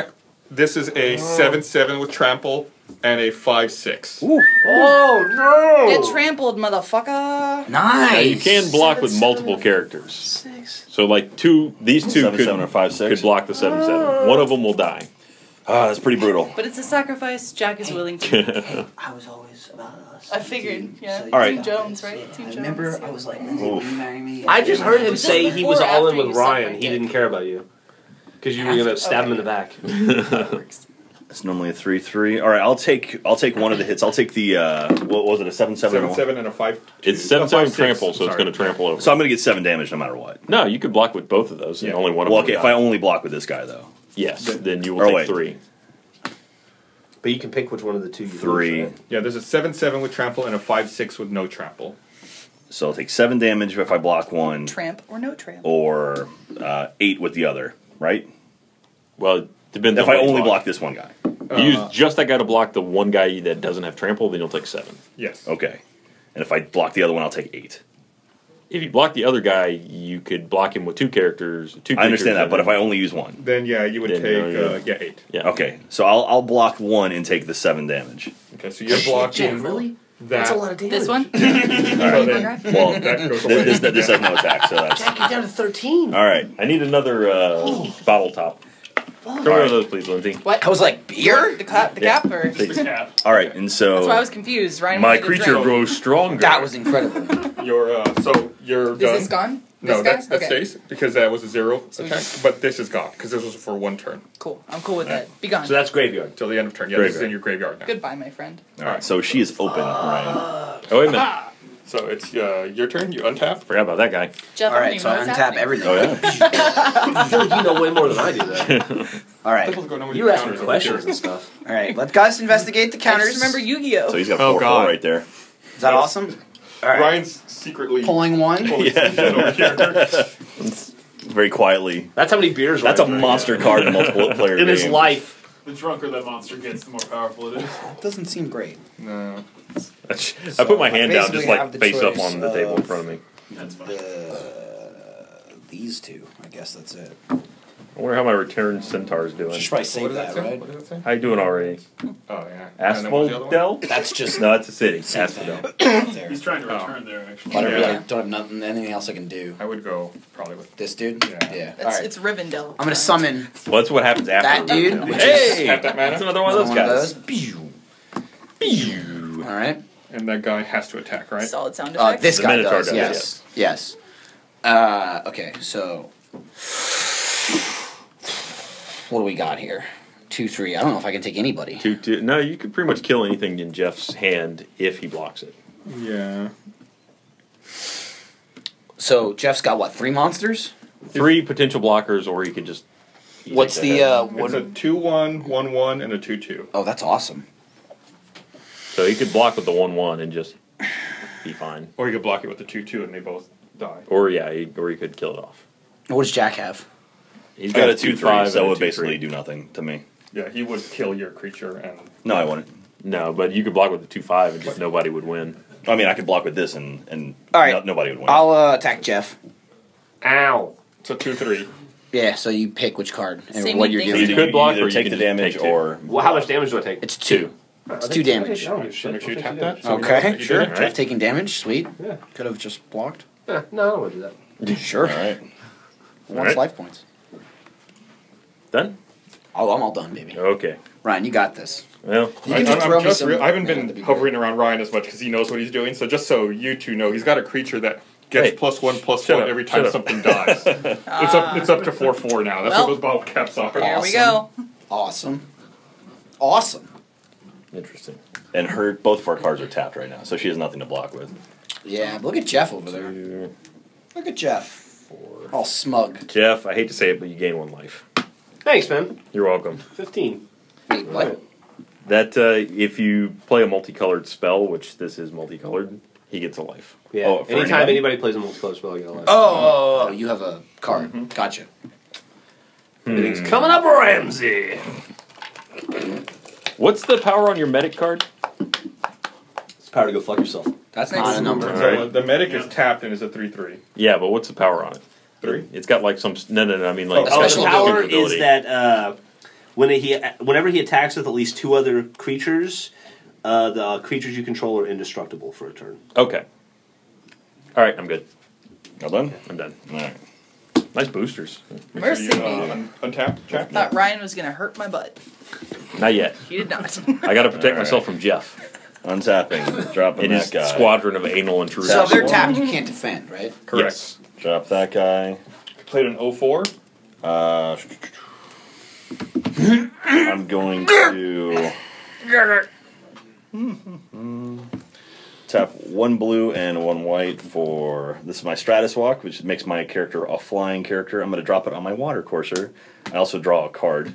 This is a 7/7 with trample and a 5/6. Ooh. Oh no! Get trampled, motherfucker. Nice. Now, you can block with multiple characters. 6. So like these two 7/7 or 5/6? could block the 7/7. One of them will die. Ah, that's pretty brutal. But it's a sacrifice Jack is willing to. I was always about us. I figured, yeah. So All right. Team Jones, right? Team Jones. Remember, I was like, Lindsay, will you marry me? I just heard him Was this say he was before or all in after with you Ryan. separated? He didn't care about you because you were gonna stab him in the back. It's normally a 3/3. All right, I'll take one of the hits. I'll take the what was it, a 7/7? 7/7 and a 5. It's 7/7 trample, so it's going to trample over. So I'm going to get 7 damage no matter what. No, you could block with both of those, and only one of Well, them. okay, will if I die. only block with this guy though. Yes, then you will Or take wait. 3. But you can pick which one of the two you 3. lose, right? Yeah, there's a 7/7 with trample and a 5/6 with no trample. So I'll take 7 damage if I block one, Tramp or no tramp. or 8 with the other. Right? Well, it depends. If on I what you only block block this one guy. You use just that guy to block the one guy that doesn't have trample, then you'll take 7. Yes. Okay. And if I block the other one, I'll take 8. If you block the other guy, you could block him with 2 characters. I understand that, but if I only use one. Then yeah, you would Then, take 8. Yeah. Okay, so I'll block one and take the 7 damage. Okay, so you're blocking Really? that. That's a lot of damage. This one? So then Well, that goes away. this has no attack, so that's... Jack, you're down to 13. All right. I need another bottle top. Throw one of those, please, Lindsay. What? I was like, beer? The cap or? Please. The cap. All right, and so... That's why I was confused. Ryan My wanted to creature drink. grows stronger. That was incredible. You're you're Is done. this gone? No, This guy? that Okay. stays because that was a 0 So we attack. just- But this is gone because this was for 1 turn Cool. I'm cool with that. Be gone. So that's graveyard. till the end of turn. Yeah, this is Graveyard. in your graveyard now. Goodbye, my friend. All right, so she is open, Ryan. Oh, wait a minute. So it's your turn. You untap. Forgot about that guy. Jeff, All I don't right, even so know I what's untap happening. everything. Oh, yeah? I feel like you know way more than I do. That. All right. You ask me questions and stuff. All right. Let guys investigate the I counters. just remember Yu-Gi-Oh. So he's got Oh, 4/4 God. right there. Is that awesome? All right. Ryan's secretly Pulling one. pulling some shit over here. Very quietly. That's how many beers. That's a Ryan's drank monster card in multiple player in his games. life. The drunker that monster gets, the more powerful it is. Doesn't seem great. No. I put my hand down, just basically have like the face up choice on the table in of- front of me. That's fine. These two. I guess that's it. I wonder how my return centaur's doing. Should probably What save does that that, say? right? What does that say? How you doing already? Oh yeah. And then what's the other one? Asphodel? That's just No, it's a city. same thing. Asphodel. There. He's trying to Oh. return there, actually. But I really Yeah. don't have nothing, anything else I can do. I would go probably with. This dude? Yeah. All right. It's Rivendell. I'm gonna summon Well, that's what happens after. that dude. Which Hey! Tap that mana. That's another one of those guys. Pew. Pew. All right. And that guy has to attack, right? Solid sound effect. This The guy Minotaur does. does, Yes. Okay. So, what do we got here? 2-3. I don't know if I can take anybody. 2/2. No, you could pretty much kill anything in Jeff's hand if he blocks it. Yeah. So Jeff's got what? 3 monsters? 3 potential blockers, or he could just. he What's takes the? that. It's a 2/1, 1/1, and a 2/2. Oh, that's awesome. So he could block with the 1/1 and just be fine. Or you could block it with the 2/2 and they both die. Or yeah, or he could kill it off. What does Jack have? He's Got a 2/5 2/3, so it and a would 2/3. basically do nothing to me. Yeah, he would kill your creature and. No, I wouldn't. No, but you could block with the 2/5 and just nobody would win. I mean, I could block with this and All right. nobody would win. I'll attack Jeff. Ow. So 2/3. Yeah. So you pick which card and Same what you're thing. doing. You could block, either or you take can the just damage take 2. or... Well, how much damage do I take? It's 2. It's 2 damage. I don't give a So shit. make sure you I'll tap take that. the So Okay, you sure. did it, Jeff taking damage. Sweet. Yeah. Could have just blocked. No, I don't want to do that. Sure. All right. One's Alright. life points. Done? Oh, I'm all done, baby. Okay. Ryan, you got this. Well, You can just throw me some. I haven't Yeah, been that'd be hovering around Ryan as much because he knows what he's doing. So just so you two know, he's got a creature that gets Hey, +1/+1 shut up, every time shut up. something dies. It's up to 4/4 now. That's Well, what those bottle caps are. Here we go. Awesome. Awesome. interesting. And both of our cards are tapped right now, so she has nothing to block with. Yeah, but look at Jeff over there. 2, Look at Jeff. 4. All smug. Jeff, I hate to say it, but you gain 1 life. Thanks, man. You're welcome. 15. Wait, what? That if you play a multicolored spell, which this is multicolored, he gets a life. Yeah. Oh, for Anytime anybody? anybody plays a multicolor spell, I get a life. Oh, you have a card. Gotcha. Everything's coming up, Ramsey. What's the power on your medic card? It's power to go fuck yourself. That's not a number. So the medic is tapped and is a 3/3. Yeah, but what's the power on it? 3. It's got like some. No. I mean like. Oh, Oh, special the power ability. is that Whenever he attacks with at least 2 other creatures, the creatures you control are indestructible for a turn. Okay. All right, I'm good. All done? I'm done. All right. Nice boosters. Mercy me. Untap, check. Thought Ryan was gonna hurt my butt. Not yet. He did not. I got to protect myself from Jeff Untapping. Dropping and that his guy. squadron of anal intruders. So if they're one. tapped, you can't defend, right? Correct. Yes. Drop that guy. Played an 04. I'm going to tap 1 blue and 1 white for this is my Stratus Walk, which makes my character a flying character. I'm going to drop it on my water courser. I also draw a card.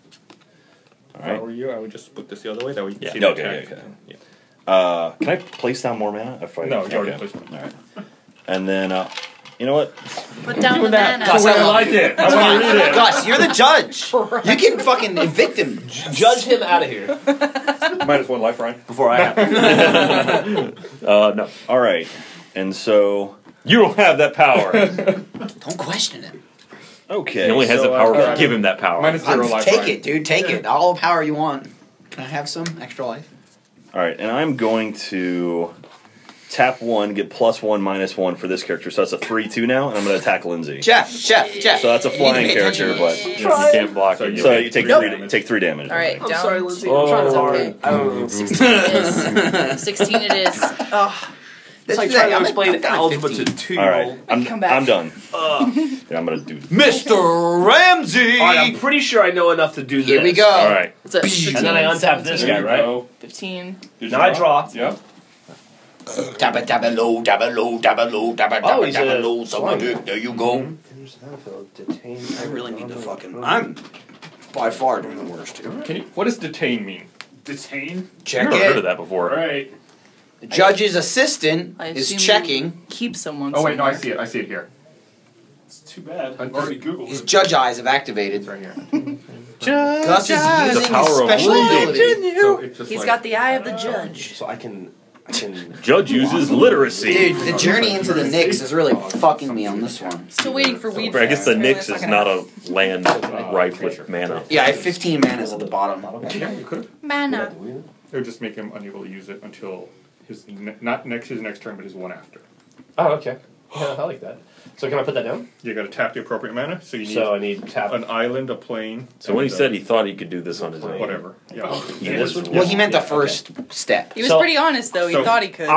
All If I right. were you, I would just split this the other way. That way you can Yeah. see the Okay, attack. okay. Can I place down more mana? If I, No, you already okay. placed one. All right. And then, you know what? Put down the mana. Gus, I love it. That's fine. Gus, you're the judge. You can fucking evict him. Judge him out of here -1 life, Ryan. before I have. No. All right. And so, You don't have that power. Don't question him. okay. He only has so the power I've- to give him that power. -0 life, Take Ryan. it, dude. Take it. All the power you want. Can I have some extra life? All right, and I'm going to tap 1, get +1, -1 for this character. So that's a 3/2 now, and I'm going to attack Lindsay. Jeff. So that's a flying character, but You can't block it. so you take Nope. take 3 damage. All right, I'm down. sorry, Lindsay. Oh, I'm trying so okay. hard. I don't know. 16 it is. 16 it is. Oh, It's like trying to explain algebra to a 2-year-old. All right, Come back. I'm done. Yeah, I'm going to do this. Mr. Ramsey. All right, I'm pretty sure I know enough to do this. Here we go. All right. it's a 15, And then I untap this 17, guy, right? Go. 15. Did Now I you draw. Yep. Dabba dabba low, dabba low, dabba low, dabba Oh, dabba he's dabba a low. Someone flying. good. There you go. I really need to fucking. I'm by far doing the worst here. Can you, what does detain mean? Detain. Check I've never heard of it. that before. Alright. The judge's assistant I is assume checking. Keep someone. Oh wait, no, I somewhere. see it. I see it here. It's too bad. I've already Googled His it. judge eyes have activated. It's right here. Gus is using his power of special wounding. ability. So it's just He's like, got the eye of the judge. So I can. Judge uses literacy. Dude, the journey into the Knicks is really fucking me on this one. Still waiting for weed. I guess the Apparently Nyx that's is gonna not happen. a land rife with mana. Yeah, I have 15 manas at the bottom. Yeah, you could. Mana. It would just make him unable to use it until his not next his next turn, but his one after. Oh, okay. Yeah, I like that. So can I put that down? You got to tap the appropriate mana. So you need So I need tap. an island, a plane. So when he and, said he thought he could do this on his own, whatever. Yeah. he Yeah, was- this one- Well, he meant the Yeah, first step. He was So- pretty honest though. He so- thought he could.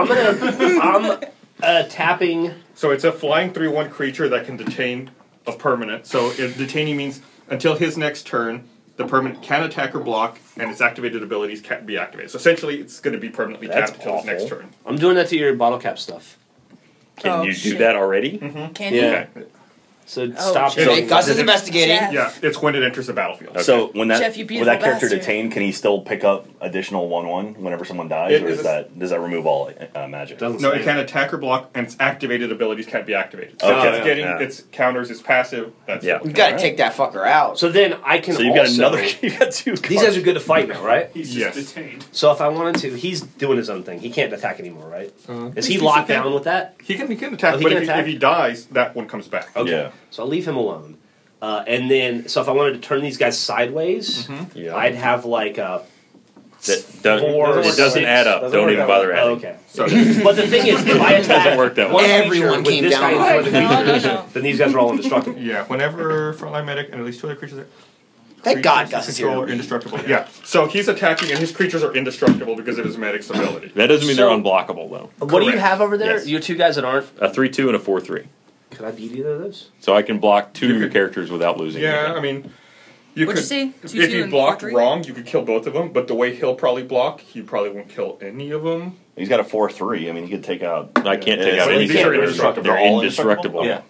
I'm tapping. So it's a flying 3/1 creature that can detain a permanent. So if detaining means until his next turn, the permanent can attack or block, and its activated abilities can't be activated. So essentially, it's going to be permanently That's tapped until his next awful. turn. I'm doing that to your bottle cap stuff. Can Oh, you do shit. that already? Can Yeah. you? So Oh, stop. shit. Okay, Gus is investigating. Jeff. Yeah, it's when it enters the battlefield. So when Jeff, you with beautiful that character bastard. detained, can he still pick up additional 1/1 whenever someone dies, It or is is does that remove all magic? Doesn't No, say it can attack or block, and its activated abilities can't be activated. Okay, So it's yeah, getting yeah. its counters, its passive. That's Yeah. it. You gotta take that fucker out. So then I can. So you've got also, another. You got 2 cards. These guys are good to fight now, right? He's Yes. just detained. So if I wanted to, he's doing his own thing. He can't attack anymore, right? Is he he's locked okay. down with that? He can attack, Oh, he but can if, attack? if he dies, that one comes back. Okay. Yeah. So I'll leave him alone. And then, so if I wanted to turn these guys sideways, Yeah. I'd have like a. That doesn't, Four, it doesn't six. add up. Doesn't Don't work even that bother way. adding. Oh, okay. So But the thing is, if I attack Doesn't work that way. one Everyone creature came with this down guy on and two it. other creatures, No. then these guys are all indestructible. yeah, whenever frontline medic and at least 2 other creatures. Thank God creatures Gus you is control here. are indestructible. Yeah. So he's attacking, and his creatures are indestructible because of his medic's ability. That doesn't mean So- they're unblockable, though. What do you Correct. have over there? Yes. Your two guys that aren't. A 3/2 and a 4/3. Could I beat either of those? So I can block 2 You of your could- characters without losing. Yeah, anything. I mean, you What'd could. you say? 2, If 2, you and blocked 4, 3? wrong, you could kill both of them. But the way he'll probably block, he probably won't kill any of them. He's got a 4/3. I mean, he could take out. I can't take Yeah, out so any these are characters. indestructible. They're They're all indestructible. Yeah.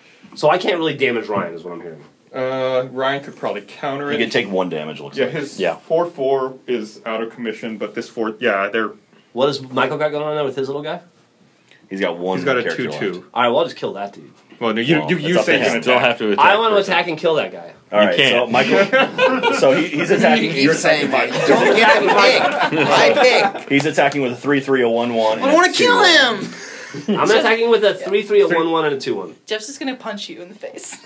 So I can't really damage Ryan, is what I'm hearing. Ryan could probably counter He it. could take 1 damage. Looks Yeah, like. his Yeah. 4/4 is out of commission, but this 4, yeah, they're What has Michael got going on there with his little guy? He's got 1. he's got a character 2/2. left. All right, well, I'll just kill that dude. Well, no, you Well, you, it's you up say to you him. can Still attack. have to attack. I want to first. attack and kill that guy. All right, can't. so Michael. So he's attacking. You're saying that. You don't get to pick. I pick. He's attacking with a 3/3, a 1/1. I want to kill him. I'm attacking with a 3/3, a 1/1, and a 2/1. Jeff's just gonna punch you in the face.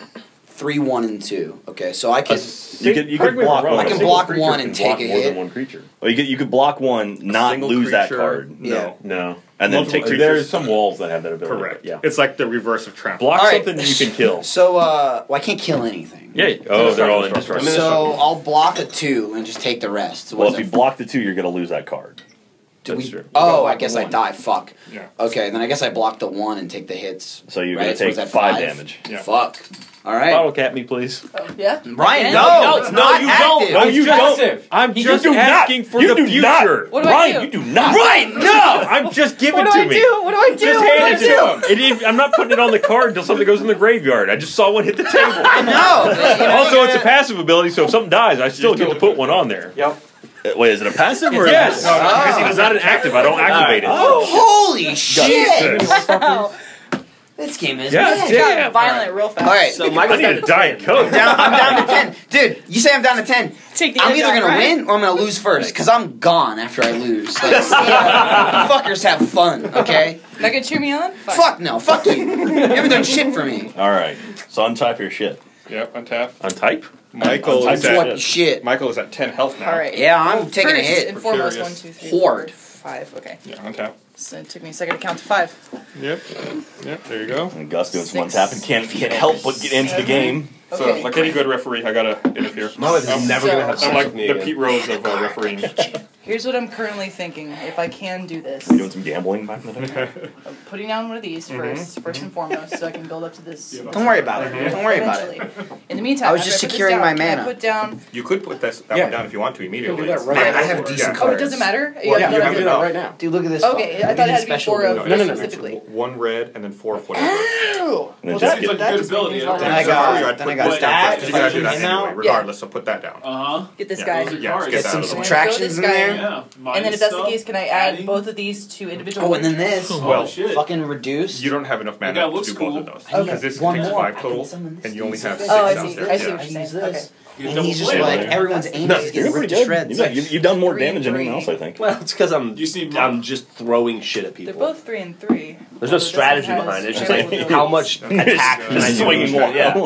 3, 1, and 2. Okay, so I can. You could block one. I can block one and take a more hit. than one creature. Well, you could block one, not single lose that creature. card, Yeah. No. and then Multiple take creatures. There's some walls that have that ability. Correct. Yeah. It's like the reverse of trample. Block All right. something you can kill. So, well, I can't kill anything. Yeah. Oh, they're all indestructible. So I'll block a 2 and just take the rest. So Well, what if is you it? block the 2, you're gonna lose that card. Do That's we- true. Oh, I block guess the I 1. die. Fuck. Yeah. Okay, then I guess I block the 1 and take the hits. So you're Right, gonna so take is that 5 5? damage. Yeah. Fuck. All right. Bottle cap me, please. Yeah. Ryan, Again? no, it's not you active. don't. No, you Passive. I'm You just do not. asking for You the do future. not. What do I Ryan, do? you do not. Ryan, no. I'm just giving What do to I me. do? What do I do? Just What do I hand it do? to him. I'm not putting it on the card until something goes in the graveyard. I just saw one hit the table. I know. Also, it's a passive ability, so if something dies, I still get to put one on there. Yep. Wait, is it a passive or? Yes. No, because It's not an active. I don't activate it. Holy shit! Wow. This game is Yeah, bad. yeah. Got violent real fast. All right, So I Michael's need got a the Diet Coke. I'm down to 10. Dude, you say I'm down to 10. Take the I'm edge either off, gonna right? win or I'm gonna lose first, because I'm gone after I lose. Like, see, you fuckers have fun, okay? Not gonna cheer me on? Fine. Fuck no, fuck you. You haven't done shit for me. All right. So untype your shit. Yep, untap. On type? Michael I'm is That's at what shit. Michael is at 10 health now. All right. Yeah, I'm Well, taking a first hit. and foremost, Curious. 1, 2, 3, Horde. 4, 5. Okay. Yeah, untap. So it took me a second to count to 5. Yep. Yep. There you go. And Gus doing some 6, untapping can't help but get into the 7. game. So, Okay. like any good referee, I gotta interfere. Mom is never gonna have I'm sex like with me the again. Pete Rose of refereeing. Here's what I'm currently thinking. If I can do this, You doing some gambling back in the day? I'm putting down one of these first and foremost, so I can build up to this. Don't worry about it. Don't worry about it. Eventually. In the meantime, I was after just put this securing down, my can I mana. put down. You could put that Yeah. one down if you want to immediately. that right I have decent Oh, cards. it doesn't matter. Well, Yeah, you you have can do enough. that right now. Dude, look at this. Okay, I thought it had to be 4 of No, no, no. specifically. One red and then 4 of whatever. Oh, And then well, just that, get- that Good just ability, makes yeah. me Then I feel got- I'd then put I got that stacked. down. 'cause you gotta do that Now? anyway, Yeah. regardless. So put that down. Uh-huh. Get this Yeah. guy. Yeah, Get get Get that some out of the way. subtractions in there. Yeah. And then if that's the case, can I add both of these to individual? Oh, and then this. Well, shit. Fucking reduced. You don't have enough That mana to looks do cool. both of those. Okay. Because this One takes more. 5 I total, can summon this. and you only have 6 Oh, I see. downstairs. I see Yeah. what you're saying. Okay. And he's just like, everyone's aim No, is you're getting pretty ripped to good. shreds. You've done more 3 and damage than anyone 3. else, I think. Well, it's because You see I'm just throwing shit at people. They're both 3 and 3. There's no Although strategy this one behind it. It's has just like variable how abilities. much attack can I do? Swinging wall. Yeah.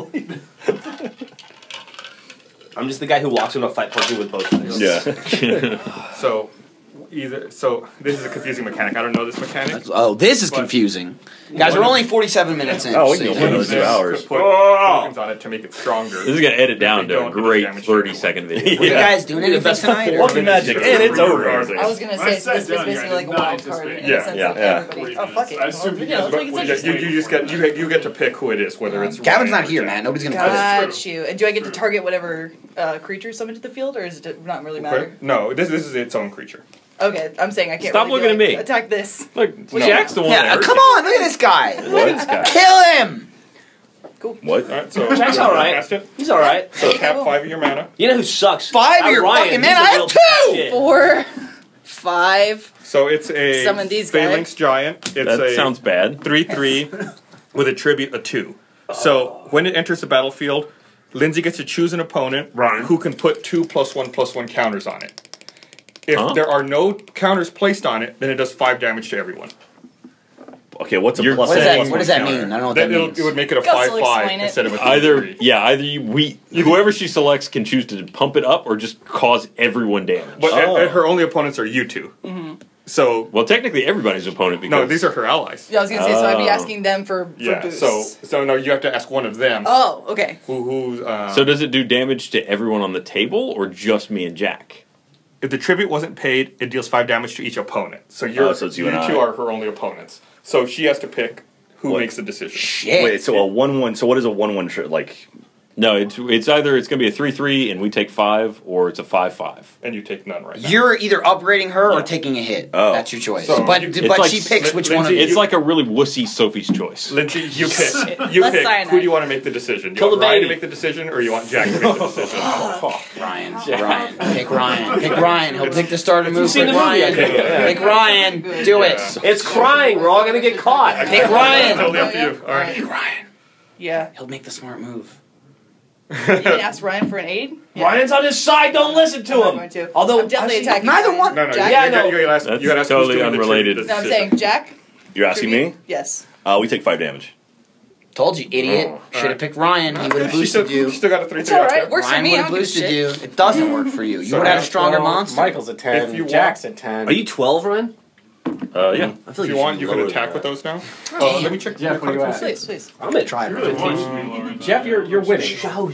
I'm just the guy who walks into a fight punching with both fists. Yeah. So, this is a confusing mechanic. I don't know this mechanic. Oh, this is confusing. Guys, we're only 47 minutes in. Oh, we so can you go know. for another 2 hours. Could put tokens on it to make it stronger. This is going to edit down They to a don't do great damage to 30-second video. Were you guys doing anything tonight? or- Welcome magic, and it's over. I was gonna say, so this is basically like a wild card in Yeah, the sense yeah, of yeah. everybody. Oh, fuck it. I assume you Yeah, guys let's make it would- interesting. You just get you get to pick who it is, whether it's Gavin's Ryan not or here, Jack. man. Nobody's gonna put it. Got you. And do I get to target whatever creature summoned to the field, or is it not really matter? No, this is its own creature. Okay, I'm saying I can't. Stop really looking be at me. like, attack this. Look, No. Jack's the one that Yeah, hurt come you. on, look at this guy. What? Kill him. What? All right, so Jack's all right. cast it. He's alright. So tap 5 of your mana. You know who sucks? 5 of That your Ryan, fucking he's mana. a I have real 2. shit. 4, 5. So it's a Summon these Phalanx guys. Giant. It's That a sounds bad. 3/3 with a tribute a 2. So when it enters the battlefield, Lindsay gets to choose an opponent who can put 2 +1/+1 counters on it. If there are no counters placed on it, then it does 5 damage to everyone. Okay, what's a You're plus What does one? that? What does that mean? I don't know what that Then means. it would make it a Gus will 5/5 explain it. instead of a 3/3. Either whoever she selects can choose to pump it up or just cause everyone damage. But Oh. her only opponents are you 2. So Well, technically everybody's opponent because no, these are her allies. Yeah, I was gonna say, so I'd be Oh. asking them for Yeah. boosts. So no, you have to ask one of them. Oh, okay. Who's So does it do damage to everyone on the table or just me and Jack? if the tribute wasn't paid, it deals 5 damage to each opponent. So you're so it's you you and two I. are her only opponents. So she has to pick who What? makes the decision. Shit. Wait, so a 1/1. So what is a 1/1 like? No, it's either it's going to be a 3/3 and we take 5, or it's a 5/5. And you take none right now. You're either upgrading her or taking a hit. Oh. That's your choice. So but you- but like she picks which one of Lindsay, you. It's like a really wussy Sophie's Choice. Lindsay, you pick. You Less pick. cyanide. Who do you want to make the decision? Do Kill you want the Ryan to baby. make the decision, or you want Jack to make the decision? Ryan. Ryan. Pick Ryan. Pick Ryan. He'll pick the starter move. seen Pick the movie, Ryan. I think, yeah. Pick Ryan. Do it. Yeah. It's crying. We're all gonna get caught. Pick Ryan. Totally up to you. All right. Pick Ryan. Yeah. He'll make the smart move. You can ask Ryan for an aid? Yeah. Ryan's on his side. Don't listen I'm to not him. going to. Although I'm definitely actually, attacking Neither Ryan. one. No, no. Jack? You, Yeah, you, no. you, ask, That's you gotta ask totally who's doing unrelated. The No, I'm decision. saying Jack. You're asking tribute? me? Yes. We take 5 damage. Told you, idiot. Oh, Should have picked Ryan. He would have She still, boosted you. she still got a 3-3 It's all out right. there. Works for Ryan me. would I have don't give a boosted shit. you. It doesn't work for you. You So would have now- a stronger Well, monster. Michael's at 10. If you Jack's at 10. Are you 12, Ryan? Yeah. I feel If you want, you can attack with those now. Let me check Jeff, your what are you cards. at? Please, please. I'm at Try it. Really Ryan. wants to be lower than Jeff, that. you're winning.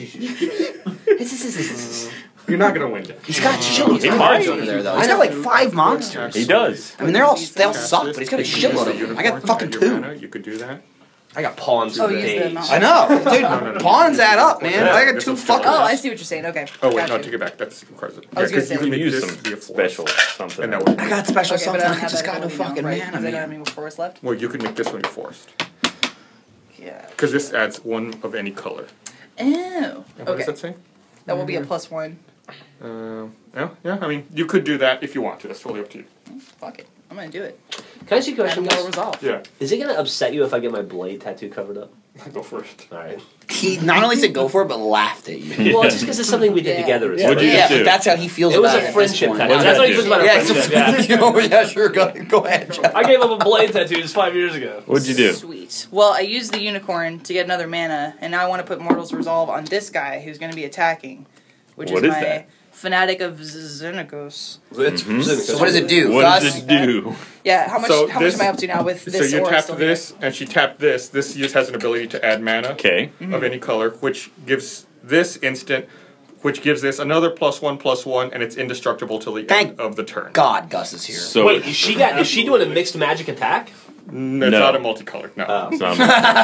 You're not gonna win, Jeff. He's got shitloads He of might. cards over there, though. He's got like 5 monsters. He does. I mean, they all suck, but he's got a shitload of them. I got fucking 2. You could do that. I got pawns Oh, for use the days. amount. I know, dude. no. Pawns add up, man. I got This 2 is fucking. Oh, I see what you're saying. Okay. Oh wait, Got no, you. take it back. That's cards. I was gonna say. you You can can make use this some be a force. special something. And that would. I got special Okay, but something. I don't I have just that got no ability now, fucking right? mana, Because I don't have man. any more forest left. Well, you could make this one your forced Yeah. because this adds 1 of any color. Oh. And what Okay. does that say? That will be a +1. Yeah. I mean, you could do that if you want to. That's totally up to you. Fuck it. I'm gonna do it. Can I ask you a Add question, more guys? resolve. Yeah, Is it going to upset you if I get my blade tattoo covered up? go first. All right. He not only said go for it, but laughed at you. Well, it's just because it's something we did Yeah. together. What'd you Yeah, just but do? that's how he feels It was about a it. friendship at this tattoo. point. That's what what you he was do? about a Yeah, it's friendship. a, yeah, sure. Go ahead, Jeff. I gave up a blade tattoos 5 years ago. What'd you do? Sweet. Well, I used the unicorn to get another mana, and now I want to put Mortal's Resolve on this guy who's going to be attacking, which What is is my that? Fanatic of Xenagos. So what does it do? What Gus? does it do? Yeah, how much So how this- much am I up to now with So this you aura tapped still here? this, and she tapped this. This use has an ability to add mana Okay. of any color, which gives this instant, which gives this another +1/+1, and it's indestructible till the Thank end of the turn. God, Gus is here. So Wait, is she doing a mixed magic attack? It's No. not a multicolored. No. Oh. it's not-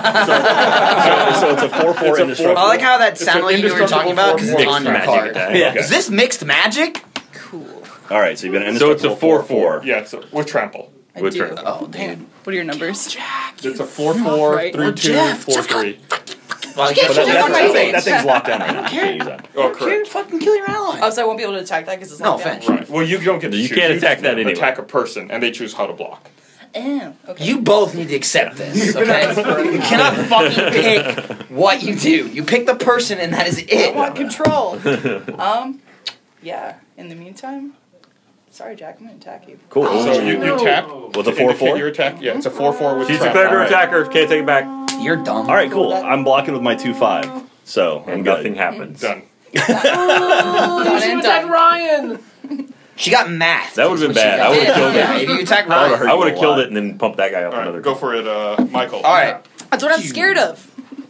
So it's a 4/4 indestructible. I like how that It's sounded an like you knew what you're talking about because it's indestructible on your magic card. attack. Yeah. Okay. Is this mixed magic? Cool. All right, so you've got an So it's a indestructible 4/4. Yeah, it's with trample. I With do. her. Oh, Hang dude. on. What are your numbers? It's a 4/4, Right. 3/2, Jeff, 4/3. Well, I Can't guess you you just don't my know. face? That thing's locked down right now. You can't use that. Oh, Here, correct. fucking kill your ally. Oh, so I won't be able to attack that because it's No locked down? offense. Right. Well, you don't get to You choose. can't You attack just that anyway. Attack a person, and they choose how to block. Oh, okay. You both need to accept this, okay? You cannot fucking pick what you do. You pick the person, and that is I it. want control. Yeah. In the meantime, sorry, Jack. I'm gonna attack you. Cool. So you tap With a to indicate 4/4? your attack. Yeah, it's a 4/4 with She's trample. declared her Alright. attacker. Can't take it back. You're dumb. All right, cool. I'm blocking with my 2/5. So I'm And good. nothing happens. Done. Done and done. Ryan! She got math. That would've is been what she bad. got. I would've killed Yeah, her. if you attack That would've Ryan. hurt I you would a have killed lot. it and then pumped that guy up All another. right, go for it, Michael. All right. That's what I'm scared of.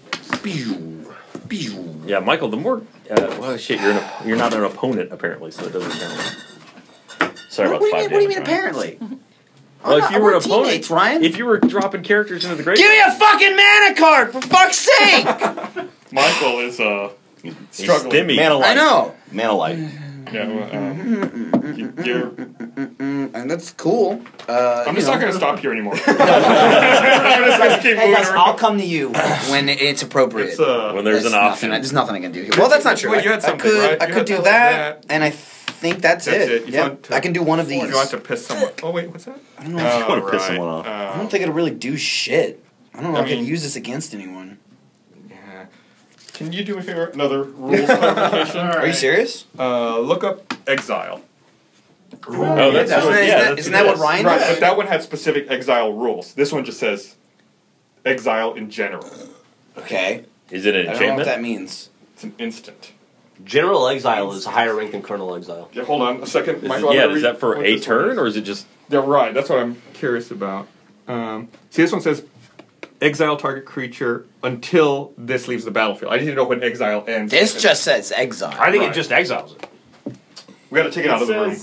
Yeah, Michael. The more, well, shit, you're not an opponent apparently, so it doesn't count. Sorry about What the do 5 you mean? What do you mean damage, Ryan. apparently? Well, if you were an opponent, teammates, Ryan. if you were dropping characters into the grave, Give me a fucking mana card, for fuck's sake! Michael is he's struggling. stimmy. Mana light. I know. Mana light. Yeah, well, you're, And that's cool. I'm just not going to stop here anymore. I'm just going to keep Hey moving guys, I'll around. come to you when it's appropriate. It's, when there's an option. There's nothing I can do here. Well, that's not true. Wait, you had I something, could, right? I You could had do something that, like and I think that's That's it. it. You Yeah, want to- I can do one of these. If you want to piss someone... Oh, wait, what's that? I don't know. If you wanna piss someone off. I don't think it'll really do shit. I don't know I if I can mean- use this against anyone. Yeah. Can you do me a favor? Another rules clarification? Are you serious? Look up exile. Oh, that's Isn't what, that- yeah, isn't that what Ryan Right, does? but that one had specific exile rules. This one just says exile in general. Okay. Is it an I don't know what enchantment? that means. It's an instant. General Exile is higher rank than Colonel Exile. Yeah, hold on a second. Is Michael, it, I'm yeah, gonna is read that for what a this one turn is. or is it just? Yeah, right. That's what I'm curious about. See, this one says exile target creature until this leaves the battlefield. I need to know when exile ends. This just says exile. I think Right. it just exiles it. We got to take it out of the room.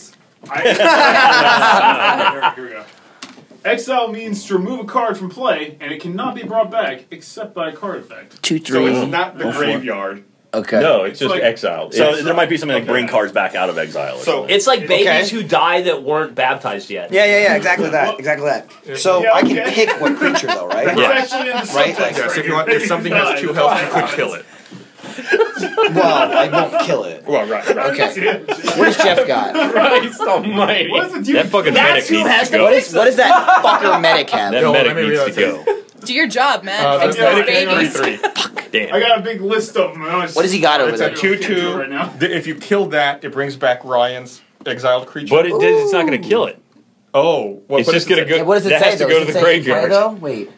Here we go. Exile means to remove a card from play, and it cannot be brought back except by a card effect. 2, So 3. it's not the graveyard. Okay. No, it's just like- exiled. So It's- there might be something like bring cards back out of exile. Or So- something. It's like babies Okay. who die that weren't baptized yet. Yeah, exactly that. Exactly that. So Yeah, I can okay. pick what creature though, right? That's Yeah. actually in the Right, subtext like- Yes, if right you want, here. if something has 2 health, you could kill it. Well, I won't kill it. Well, right. Okay. What does Jeff got? Christ almighty. What is it? That fucking That's medic who needs has to the go. What does that fucker medic have? That No, let medic me needs to realize go. Do your job, man. That's Fix those medic babies. 3/3. Damn. I got a big list of them. What does he got over It's a there? 2/2. Right now. If you kill that, it brings back Ryan's exiled creature. But it's not going to kill it. Oh, well, It's what just does it going to say? go. What does it that say has to though? go Does to it the say play, graveyard. though? Wait.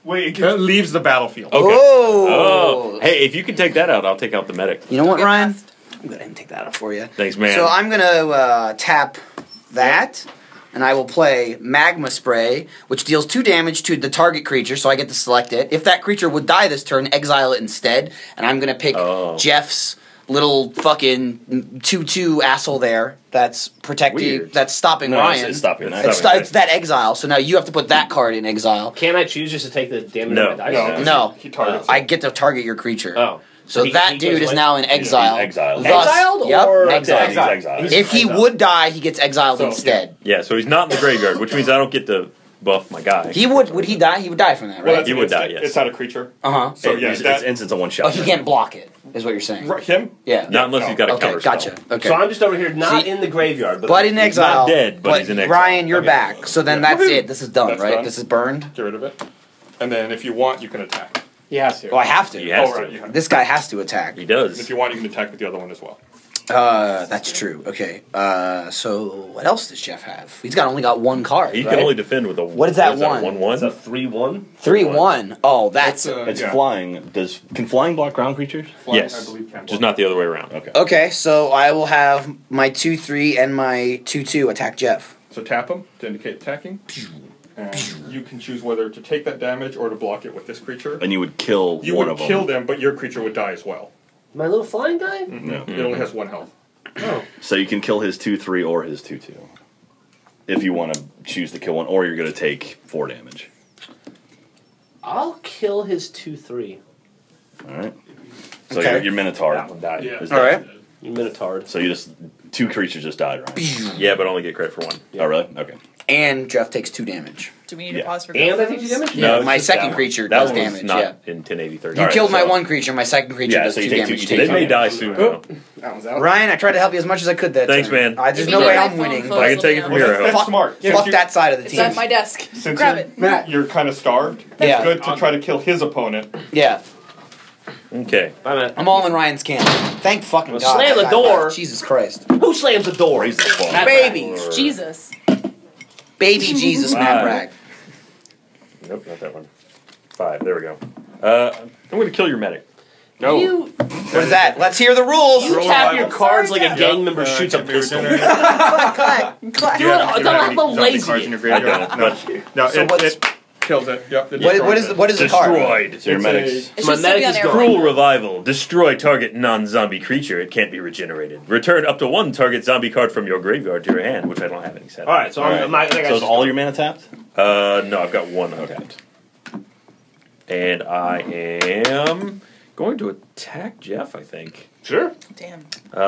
Wait, it It leaves the battlefield. Okay. Oh. Oh, hey, if you can take that out, I'll take out the medic. You know what, Get Ryan? past. I'm gonna go ahead and take that out for you. Thanks, man. So I'm gonna tap that, and I will play Magma Spray, which deals 2 damage to the target creature, so I get to select it. If that creature would die this turn, exile it instead, and I'm gonna pick Jeff's little fucking 2/2 asshole there that's protecting, Weird. that's stopping No, Ryan. it's stopping that. It's that exile, so now you have to put that card in exile. Can I choose just to take the damage No. on my dice? No. No, He targets. I get to target your creature. Oh. So he- that he dude goes is away? now in exile. He's exiled. Thus- Exiled Yep, or exiled. He's exiled. If he would die, he gets exiled So, instead. Yeah, so he's not in the graveyard, which means I don't get to buff my guy. He would he die? He would die from that, Well, right? that's He an would die, instant. yes. It's not a creature. Uh-huh. So yeah, it's that, instant one shot. Oh, he can't block it, is what you're saying. right, him. Yeah. Not unless he's got a Okay, counter gotcha. spell. Okay. So I'm just over here, not See- in the graveyard, but in exile. not dead, but he's in exile. Ryan, you're Okay. back. So then Yeah. that's it. This is done, That's right? done. This is burned. Get rid of it. And then if you want, you can attack. He has to. Oh, I have to. He has Oh, to. right, you have. This guy has to attack. He If does. you want, you can attack with the other one as well. That's true. Okay. So what else does Jeff have? He's only got 1 card. He right? can only defend with a. What is that one? 1/1. It's a 3/1. 3/1. Oh, that's It's yeah. flying. Can flying block ground creatures? Flying, Yes. I believe can Just not the other way around. Okay. okay. So I will have my 2/3 and my 2/2 attack Jeff. So tap him to indicate attacking. And you can choose whether to take that damage or to block it with this creature. And you would kill You one would of them. kill them, but your creature would die as well. My little flying guy? No. It only has 1 health. So you can kill his 2/3 or his 2/2. If you want to choose to kill one, or you're going to take 4 damage. I'll kill his 2/3. All right. So Okay. your Minotaur. That one died. Yeah. is All dead. right. You Minotaur. So you just 2 creatures just died, right? Yeah, but only get credit for 1. Oh, really? Okay. And Jeff takes 2 damage. Do we need to Yeah. pause for And I growth take 2 bonus? damage? No, it's my just second that one. creature that does one's damage, Not yeah. in 1080/30. You All right, killed my so- 1 creature. My second creature Yeah, does so you 2 take two- damage. you to take each They may other. die soon. though. That one's out. Ryan, I tried to help you as much as I could that Thanks, turn. man. There's If no you way need I'm my winning. phone But I can Close take it the from mail. here. I That's hope. smart. fuck that side of the It's team. at my desk. Since Grab you're, it. Matt. you're kind of starved, Yeah. it's good to try to kill his opponent. Yeah. Okay. I'm all in Ryan's camp. Thank fucking Well, God. slam that the guy door. left. Jesus Christ. Who slams the door? Raise the fall. Matt Babies. Jesus. Baby Jesus, Matt Bragg. Nope, not that one. 5. There we go. I'm going to kill your medic. No. You, What is that? Let's hear the rules. you tap your cards like a gang member Yep, shoots a can't be pistol. regenerated. Clack. Do it, You don't have have any the zombie lazy. cards in your I graveyard? don't. No, no, So it, what's- it kills it. Yep. It What destroys is it. what is the card? Destroyed. So your It's medics. It My should still medic be on is air. gone. Cruel revival. Destroy target non-zombie creature. It can't be regenerated. Return up to 1 target zombie card from your graveyard to your hand, which I don't have any set. Alright, so All right. I think I So is should all your mana tapped? No, I've got 1 untapped. And I am going to attack Jeff, I think. Sure. Damn.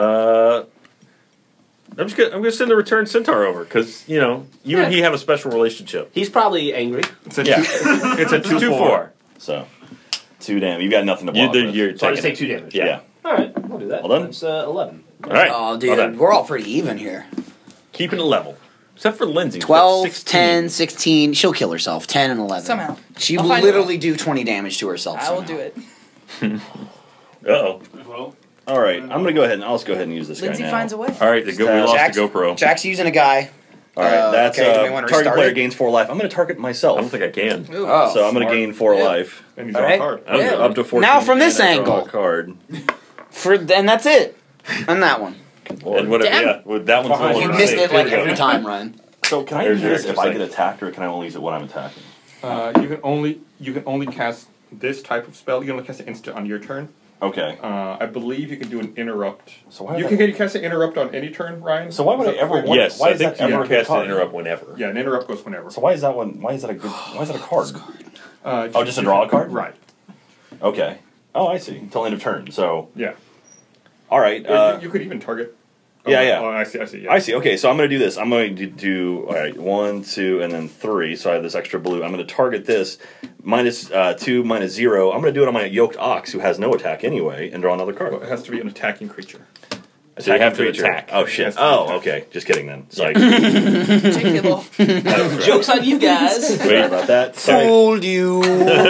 I'm gonna send the return centaur over because you know you and he have a special relationship. He's probably angry. It's a Yeah. two, it's a 2/4. So 2 damage. You got nothing to You, block with. you're So I just taking take it. 2 damage. Yeah. Alright, we'll do that. Well done. That's 11. All right. Oh, Well dude, done. we're all pretty even here. Keeping it level, except for Lindsay. who's got 12, 16. 10, 16. She'll kill herself. 10 and 11. Somehow. She I'll will find a literally do 20 damage to herself. I will somehow. do it. Uh-oh. Well, All right, I'm going to go ahead and I'll just go ahead and use this Lindsay guy now. finds a way. All right. We lost Jack's, the GoPro. Jack's using a guy. All right, that's okay, do we wanna target restart player it? gains 4 life. I'm going to target myself. I don't think I can. Ooh. Oh, so I'm going to smart. gain 4 Yeah. life. And he's All on right. card. Yeah. Up to 14. Now from this and I draw angle. a card. and that's it. And that one. And what? Damn. Yeah, well, that one's the You one You I missed saved. it like Here we go. every time, Ryan. So can I There's use your this if I extra get attacked, or can I only use it when I'm attacking? You can only cast this type of spell. You can only cast it instant on your turn. Okay. I believe you can do an interrupt. So why You would can cast an interrupt on any turn, Ryan. So why would Is I that ever correct? want- Yes, why I is think that you ever can a cast card? an interrupt whenever. Yeah, an interrupt goes whenever. So why is that one? Why is that a good? Why is that a card? Oh, just to draw a card? Right. Okay. Oh, I see. Until end of turn. So Yeah. all right. You could even target. yeah, yeah. Oh, I see. Yeah. I see. Okay, so I'm going to do this. I'm going to do all right, 1, 2, and then 3. So I have this extra blue. I'm going to target this minus 2, minus 0. I'm going to do it on my yoked ox, who has no attack anyway, and draw another card. Well, it has to be an attacking creature. So you have to Creature. attack. Oh It shit. has to be Oh, attack. okay. Just kidding then. Sorry. Jake Gibble. Joke's on you guys. Sorry about that. Sorry. Fooled you.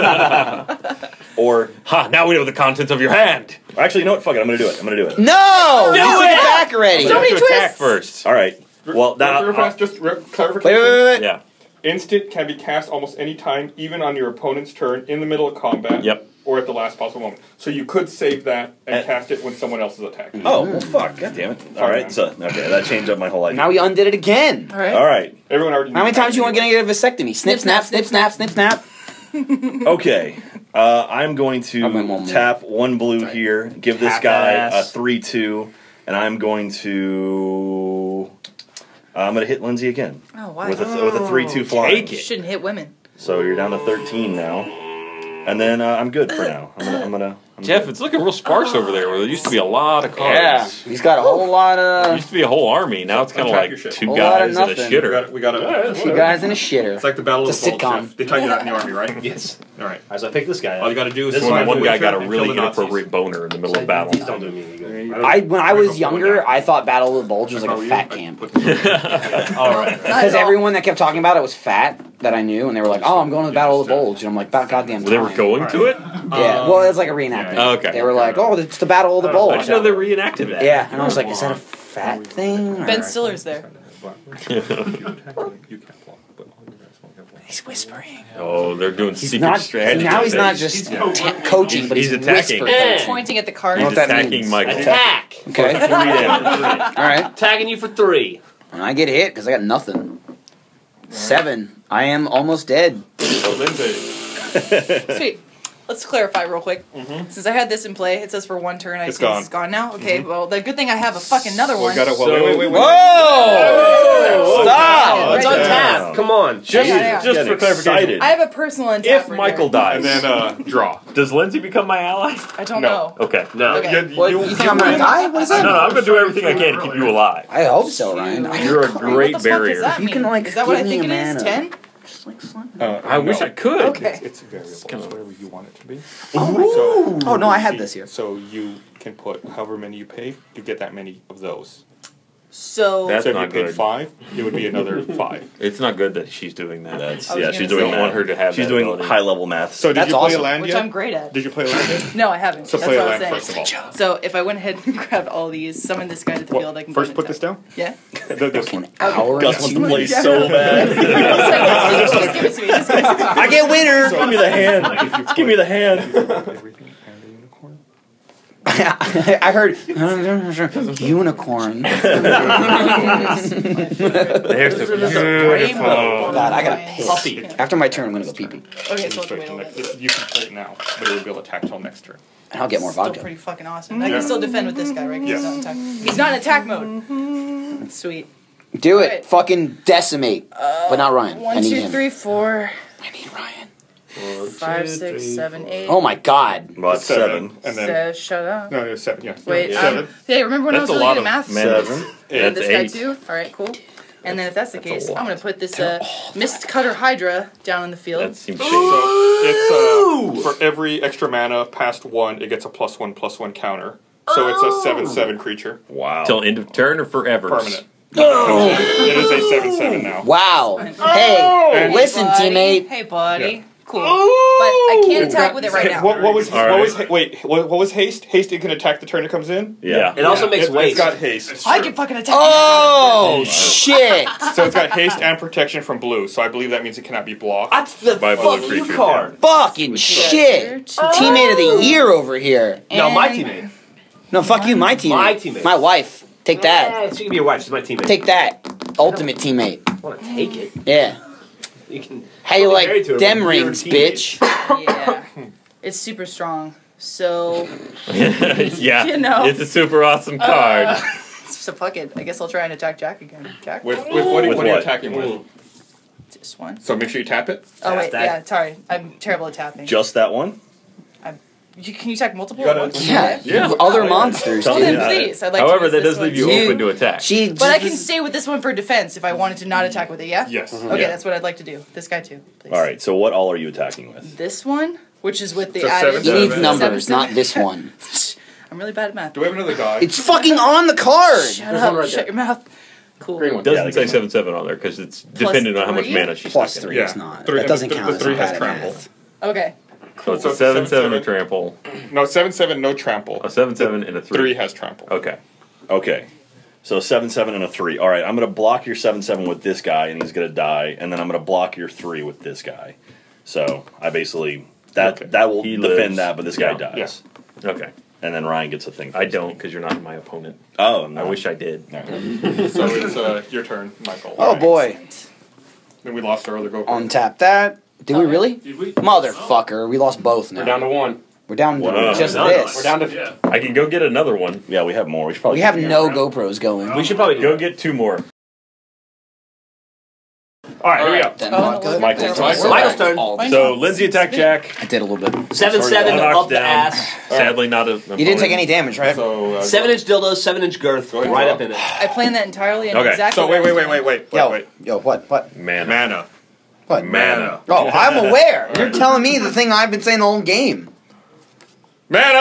Or Ha! Now we know the contents of your hand. actually, you know what? Fuck it. I'm going to do it. I'm going to do it. No! You took it back already. You So have many to attack twists. first. All right. Well, Real that fast, just clarification. Wait. Yeah. Instant can be cast almost any time, even on your opponent's turn, in the middle of combat. Yep. Or at the last possible moment. So you could save that and cast it when someone else is attacking. Oh, well, fuck. God damn it. All right, so, okay, that changed up my whole life. Now we undid it again. All right. All right. Everyone already. How many times do you want to get a vasectomy? Snip, snap, snip, snap, snip, snap. Okay. I'm going I might to want more. tap one blue here, give this Tap guy that a ass. 3/2, and I'm going to. I'm going to hit Lindsay again. Oh, why? With a 3/2 flying. Take You it. shouldn't hit women. So you're down to 13 now. And then I'm good for now. I'm gonna Jeff, it's looking real sparse over there. Where there used to be a lot of cards. Yeah, he's got a whole lot There of used to be a whole army. Now it's kind of Unpack like your shit. two Whole lot of guys and a nothing. shitter. We got a. two guys in a shitter. It's like the Battle of It's the a Bulge. sitcom. Jeff. They tell you that in the army, right? Yes. All right. As I pick this guy All you up. got to do is This survive One the guy winter got a and really kill the Nazis. inappropriate boner in the middle of battle. These don't do me any good. When I was younger, I thought Battle of the Bulge was like a fat camp. All right. Because everyone that kept talking about it was fat that I knew, and they were like, "Oh, I'm going to the Battle of the Bulge," and I'm like, "About goddamn time." They were going to it? Yeah, well, it's like a reenactment. Oh, okay. They were like, "Oh, it's the Battle of the Bulge." I didn't know they reenacted that. Yeah, and I was like, "Is that a fat thing?" Ben or- Stiller's there. You can't block, but all your guys won't get blocked. He's whispering. Oh, they're doing He's secret not. strategy. Now he's not just coaching, but he's, He's attacking. whispering. Pointing at the card. What He's that attacking means. Michael. Attack. Okay. 3 damage. All right. Tagging you for 3. And I get hit because I got nothing. 7. I am almost dead. So Lindsay. Sweet. Let's clarify real quick. Since I had this in play, it says for 1 turn. I It's assume gone. it's gone now. Okay. Well, the good thing I have a fucking another We one. got to. So- Wait. Whoa! Stop! It's Yeah. untapped. Come on. Just, Yeah. just for Getting clarification, excited. I have a personal untap. if right Michael there. dies, And then draw. does Lindsay become my ally? I don't No. know. Okay. No. Okay. You think I'm gonna die? What is that? No, I'm going to do everything I can to keep you alive. I hope so, Ryan. You're a What great the fuck barrier. does that You mean? can, like, is that what I give me think a it is? mana. 10? I wish I could. Okay. It's variable. It's whatever you want it to be. Oh no, I had this here. So you can put however many you pay, you get that many of those. So That's so if you not paid good. 5, it would be another 5. It's not good that she's doing that. That's I was yeah, gonna she's say- doing I don't want her to have She's that doing ability. high level math. So did That's you play awesome. a land which yet? I'm great at. Did you play a land yet? No, I haven't. So That's play a what land I'm first of saying. all. So if I went ahead and grabbed all these, summon this guy to the field, I can First go put and this down. Yeah. This one. Hour Gus and wants two to play minutes. so bad. just give it to me. Just give it to me. I get winner. Give me the hand. Give me the hand. Everything and the unicorn. I heard unicorn. There's the beautiful. God, I gotta piss. Puppy. After my turn, I'm gonna go pee pee, Okay, so let's Straight wait till a little next- bit. You can play it now, but it would be able to attack till next turn. and I'll get more Still vodka. pretty fucking awesome. I can still defend with this guy, right? 'Cause he's Yeah. not in attack. He's not in attack mode. Sweet. Do it. Alright. Fucking decimate, but not Ryan. I 1, need 2, him. 3, 4, I need Ryan. 5, 6, 7, 8. Oh my God. Well, it's 7. And then Shut up. no, it's 7. Yeah. Wait. 7. Hey, remember when That's I a was lot really good of at math? mana. 7. And That's this guy 8. too. All right, cool. And then if that's the That's a case, lot. I'm gonna put this Mist Cutter Hydra down in the field. That seems shady. So it's for every extra mana past 1, it gets a +1/+1 counter. So it's a 7/7 creature. Wow. Till end of turn or forever? Permanent. It is a 7/7 now. Wow. Hey, listen, buddy. teammate. Hey, buddy. Yeah. Cool. But I can't attack with it right now. What was All right. what was haste? Haste, it can attack the turn it comes in. Yeah. It also makes It's waste. got haste. I can fucking attack. Oh shit. So it's got haste and protection from blue. So I believe that means it cannot be blocked. That's the By fuck blue you creatures, card. Fucking shit. Teammate of the year over here. No, my And- teammate. No, fuck you, my teammate. My teammate. My wife. Take that. Eh, she can be your wife. She's my teammate. Take that. Ultimate teammate. I want to take it. Yeah. You can. How you I'll be like married to her, them but you're a rings, teammate. bitch? Yeah. It's super strong. So, Yeah, You know. it's a super awesome card. so fuck it. I guess I'll try and attack Jack again. Jack? With what, With what are you what? attacking with? This one. So make sure you tap it. Oh, wait. that. Yeah, sorry. I'm terrible at tapping. Just that one? Can you attack multiple You at gotta- once? Yeah. You have other monsters, Tell Well, me dude. then that. please. I'd like However, to that use does this leave you one. open to attack. She But I can just- stay with this one for defense if I wanted to not attack with it, yeah? Yes. Okay, Yeah. that's what I'd like to do. This guy too, please. All right, so what all are you attacking with? This one, which is with the So added... He needs 7/7. numbers, not this one. I'm really bad at math. Do we have another die? It's fucking on the card. Shut There's up, one right shut there. your mouth. Cool. Green one. It doesn't Yeah, say the 7/7 on there because it's dependent on how much 3? mana she's Plus stuck in. 3 Yeah. is not. Three- That doesn't the- count the as 3 has bad at trample. math. Okay. So it's So a 7/7 7/7. or trample, No, 7/7, no trample. a 7/7 and a 3. 3 has trample. Okay. Okay. So 7/7 and a 3. All right, I'm going to block your 7/7 with this guy, and he's going to die, and then I'm going to block your 3 with this guy. So I basically that will He defend lives. that, but this guy dies. Okay. And then Ryan gets a thing. For I this don't thing. because you're not my opponent. Oh, no. I wish I did. All right. So it's your turn, Michael. Oh boy. Then we lost our other GoPro. Untap that. Did we really? Did we? Motherfucker, we lost both now. We're down to 1. We're down to Wow. just No, this. We're down to. Yeah. I can go get another one. Yeah, we have more. We should probably We have keep no going around. GoPros going. We should probably do Go it. get 2 more. All right, here we go. Then Oh, vodka. we're Michael's there. turn. Michael's turn. All Why the- So not? Lindsay attacked Jack. I did a little bit. 7/7 One up the down. ass. Sadly, not a. You didn't take any damage, right? So 7-inch dildo, 7-inch girth, Go ahead, right draw. up in it. I planned that entirely and Okay. exactly. So what I was doing. Yo, what? Mana. Mana. What? Mana. Oh, I'm aware. You're telling me the thing I've been saying the whole game. Mana!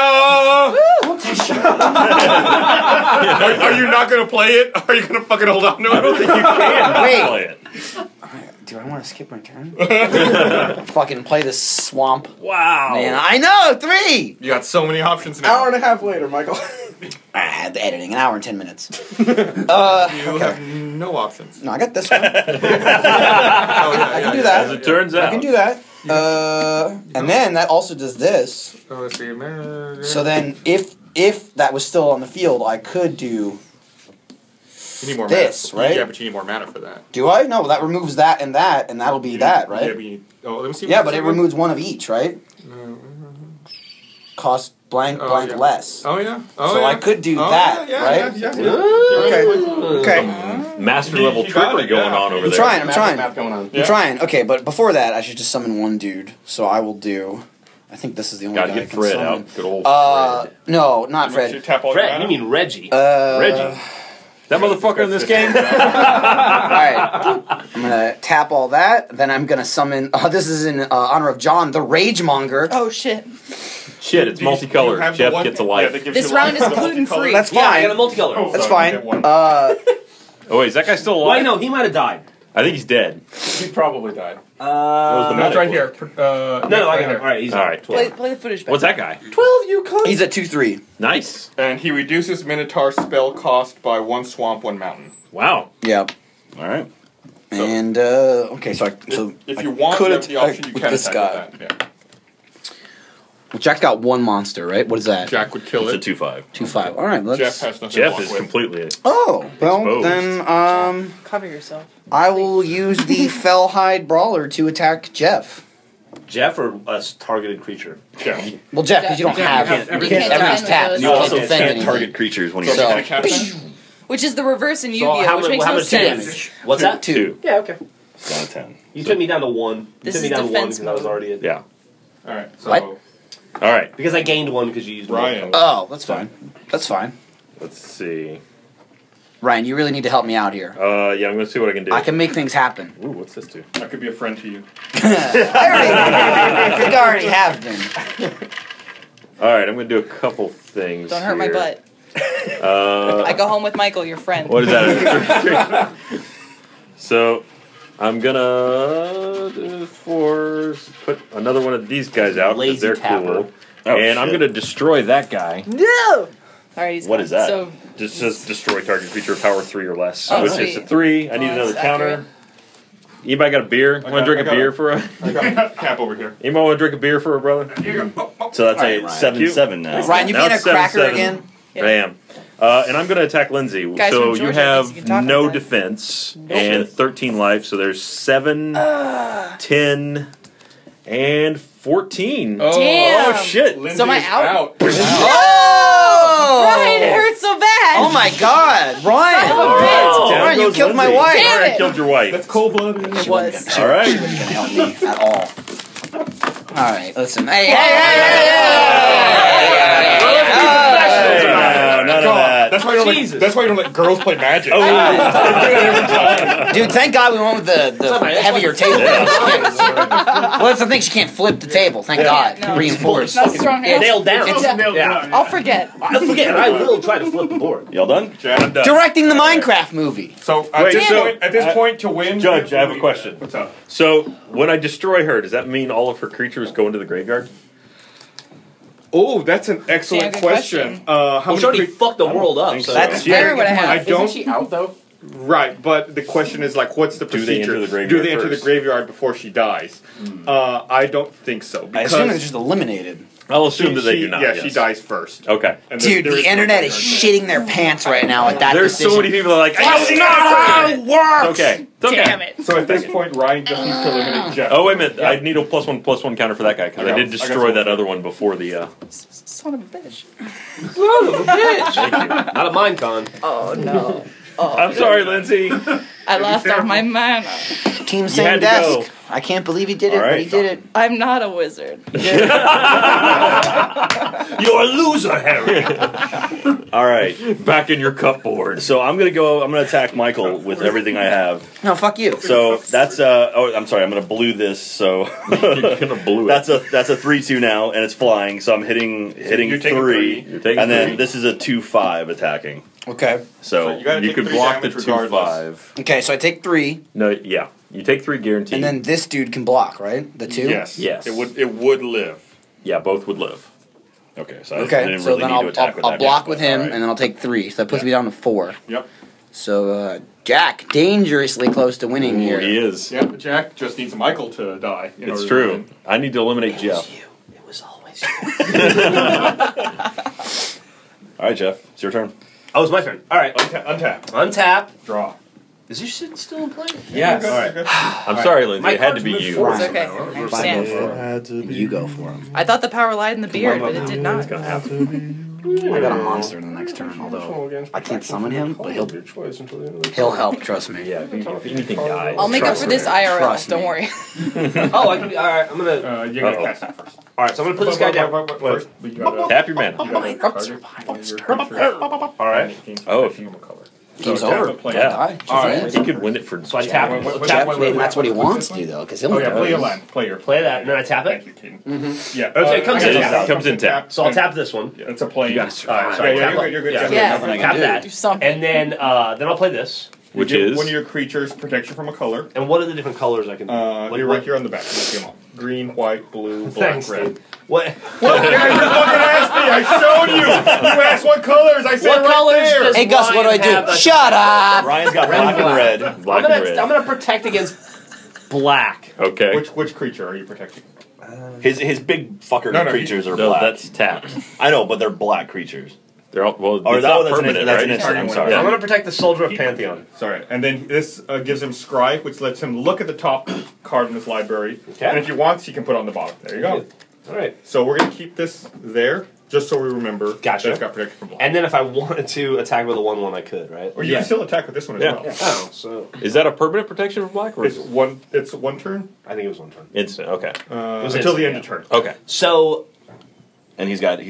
Are you not gonna play it? Are you gonna fucking hold on to it? I don't think you can Wait. play it. Do I want to skip my turn? Fucking play this swamp. Wow. Man, I know! 3! You got so many options now. Hour and a half later, Michael. I had the editing, an hour and 10 minutes. You Okay. have no options. No, I got this one. Oh, yeah, I can do that. As it turns I out. can do that. And then that also does this. So let's see. Mana. So then, if that was still on the field, I could do. You need more this, mana. right? Yeah, but you need more mana for that. Do I? No, that removes that, and that'll be that, right? Yeah, but you need, let me see. Yeah, but it removes one of each, right? Cost blank yeah. less. Oh yeah. Oh, So yeah. I could do Oh, that, yeah, right? Yeah, yeah. Okay. Master You level got trickery it, going yeah. on over I'm there. trying. I'm trying. Math going on. Yeah. I'm trying. Okay, but before that, I should just summon one dude. So I will do. I think this is the only Gotta guy I get can Fred summon. out. Good old Fred. No, not You Fred. tap all your Fred, mana? you mean Reggie. Reggie. That motherfucker in this game? All right, I'm gonna tap all that. Then I'm gonna summon. This is in honor of John, the Rage Monger. Oh shit! Shit, it's Do you multicolored. have the Jeff one- gets a yeah, life. that gives This you round life. is gluten-free. That's Yeah, I fine. got a multicolor. Oh, That's sorry, fine. you get one. Oh, wait, is that guy still alive? Wait, no, he might have died. I think he's dead. He probably died. That was the That's medic right one. here. No, I right got here. it. All right, he's All right. Play the footage back. What's that guy? 12, you cunt. He's at 2/3. Nice. And he reduces Minotaur spell cost by 1 swamp, 1 mountain. Wow. Yep. All right. So- And okay, so If I you want, could you have the attack option you with can this attack guy. with that. Yeah. Well, Jack's got one monster, right? What is that? Jack would kill It's a it. 2/5. 2/5. All right, let's. Jeff has nothing to Jeff block is with. completely. Oh well, Exposed. then Cover yourself. I will use the Fellhide Brawler to attack Jeff. Jeff or a targeted creature? Jeff. Well, Jeff, because you don't have everything's everything's tapped. tapped. with You those. also can't defend anything. Target creatures when you So, attack. can I cast that? Which is the reverse in So Yu-Gi-Oh, how which much- makes how no much sense. damage? What's that? 2. Yeah, okay. Down to 10. You took me down to 1. You This took me is down to 1 defense because I was mode. already at... Yeah. Alright, so. What? All right. Because I gained 1 because you used Ryan. Oh, that's fine. That's fine. Let's see. Ryan, you really need to help me out here. Yeah, I'm gonna see what I can do. I can make things happen. Ooh, what's this do? I could be a friend to you. I think I already have been. All right, I'm gonna do a couple things. Don't hurt my here. butt. Uh, I go home with Michael, your friend. what is that? So, I'm gonna put another one of these guys out because Lazy they're tapper. cool, Oh, and I'm shit. gonna destroy that guy. No. All right, he's What gone. is that? So Just says destroy target creature of power 3 or less, Oh, which sweet. is a 3. I need Oh, another that's counter. accurate. Anybody got a beer? Want to drink a got beer it. for a? I got Cap over here. Anybody want to drink a beer for a brother? So that's All right, a Ryan. 7/7 now. Ryan, you Now being a it's cracker 7-7. again? Yeah. I am. And I'm going to attack Lindsay. Guys so from you Georgia have thinks you can talk no like that. defense and 13 life. So there's 7, 10, and 14. Damn. Oh, shit. Lindsay So am I is out? Oh! Ryan, it hurts so bad. Oh my God, Ryan! Son of a bitch. Down Ryan, you goes killed my Lindsay. wife. Damn Sorry, I it. killed your wife. That's cold blooded. It was. All right. She wasn't gonna help me at all. All right, listen. Hey, hey, None of that. That's why you don't Jesus. let, that's why you don't let girls play Magic. Dude, thank God we went with the heavier table. Well, that's the thing. She can't flip the table. Thank God. no. Reinforced. Not strong enough. Nailed down. Yeah. Nailed down. I'll forget. I forget, I will try to flip the board. Y'all done? Jack. Directing the Minecraft movie. So Wait, at this point, to win, Judge, I have a question. What's up? So when I destroy her, does that mean all of her creatures go into the graveyard? Oh, that's an excellent Yeah, good question. question. How Well, many Shorty cre- fucked the world up. think So. so. That's I very would good. have. I don't. Isn't she out though? Right, but the question is like, what's the Do they procedure? enter the graveyard Do they enter the first? graveyard before she dies? I don't think so. I Because assume they're just eliminated. I'll assume that they she- do not. Yeah, yes. she dies first. Okay. And Dude, there the is no internet is graveyard. shitting their pants right now at that There's decision. so many people that are like, That's I not how it works! Okay. It's okay. Damn it. So at this point, Ryan just needs to eliminate Jeff. Oh, wait a minute. I need a +1/+1 counter for that guy because I got- did I got destroy some. that other one before the. Son of a bitch. Not a mind con. Oh no. Oh, I'm sorry, Lindsay. I lost all my mana. Team had same to desk. go. I can't believe he did it, All but he right. did it. I'm not a wizard. You're a loser, Harry. All right. Back in your cupboard. So I'm gonna attack Michael with everything I have. No, fuck you. So that's oh, I'm sorry. I'm gonna blue this. So You're gonna blue it. that's a 3/2 now, and it's flying. So I'm hitting You're taking three, three. You're taking and then three. this is a 2/5 attacking. Okay. So you gotta You take could 3 block the damage regardless. 2/5. Okay, so I take 3, No, yeah. You take 3 guaranteed. and then this dude can block, right? The 2? Yes. Yes. It would live. Yeah, both would live. okay, so I Okay, didn't so really then need to attack with I'll that block yet, with but him, all right. and then I'll take 3. So that puts Yeah. me down to 4. Yep. So, Jack, dangerously close to winning Ooh, here. he is. Yeah, Jack just needs Michael to die. in It's order to true. win. I need to eliminate Jeff. It was always you. All right, Jeff, it's your turn. Oh, it's my turn. All right. Untap. Untap. Draw. Is your shit still in play? Yes. All right. I'm sorry, Lindsay. My it had to cards be move you. forward. It's okay. I Fine, go understand. for him. You go for him. I thought the power lied in the beard, but it did not. It's gonna happen. I got a monster in the next turn, although I can't summon him, but he'll help, trust me. Yeah, if anything dies. I'll make up Trust for this me. IRL. Trust Don't me. worry. Oh, I can be. All right. I'm gonna. You're going to Uh-oh. cast it first. All right. So I'm gonna put this guy down. First, you gotta, Tap your mana. you gotta target your creature. All right. Oh, if you color. Game's So, over. Jeff, play Yeah. Die. All right. Just He wins. could win it for. So I tap. What- Tap. Maybe that's what he wants to do, though, because he'll Oh yeah, play your lose. land. Play your. Play that, and then I tap Thank it. you, Keaton. Yeah. Okay, it comes I in got tap. it. Comes in tap. So I'll tap this one. Yeah, it's a plane. You gotta survive. Sorry, Yeah, tap you're it. good. You're good. Yeah. Yeah. Nothing I can Tap do. that. Do something. And then I'll play this. Which Give is. one of your creatures protection from a color. And what are the different colors I can? You're right here on the back. You see them all. Green, white, blue, black, Thanks, red. dude. What? Yeah, you fucking asked me. I showed you. You asked what colors. I said What right colors there. does Hey, Gus, what do I Ryan have do? a- Shut up! Ryan's got black and red. Black and red. I'm gonna protect against black. Okay. Which creature are you protecting? His big fucker No, creatures are No, black. that's tapped. I know, but they're black creatures. They're all, well, Or it's that not one, that's an permanent, that's right? an instant. I'm sorry. I'm gonna protect the soldier of Pantheon. Sorry. And then this gives him Scribe, which lets him look at the top card in his library. Okay. And if he wants, he can put it on the bottom. There you go. All right. So we're going to keep this there, just so we remember Gotcha. that it's got protection from black. And then if I wanted to attack with a 1/1, I could, right? Or you can still attack with this one as Yeah. well. Oh, so Is that a permanent protection for black or It's is it one turn I think it was one turn. instant? Okay. was until the instant, end of turn. Okay. So And he's got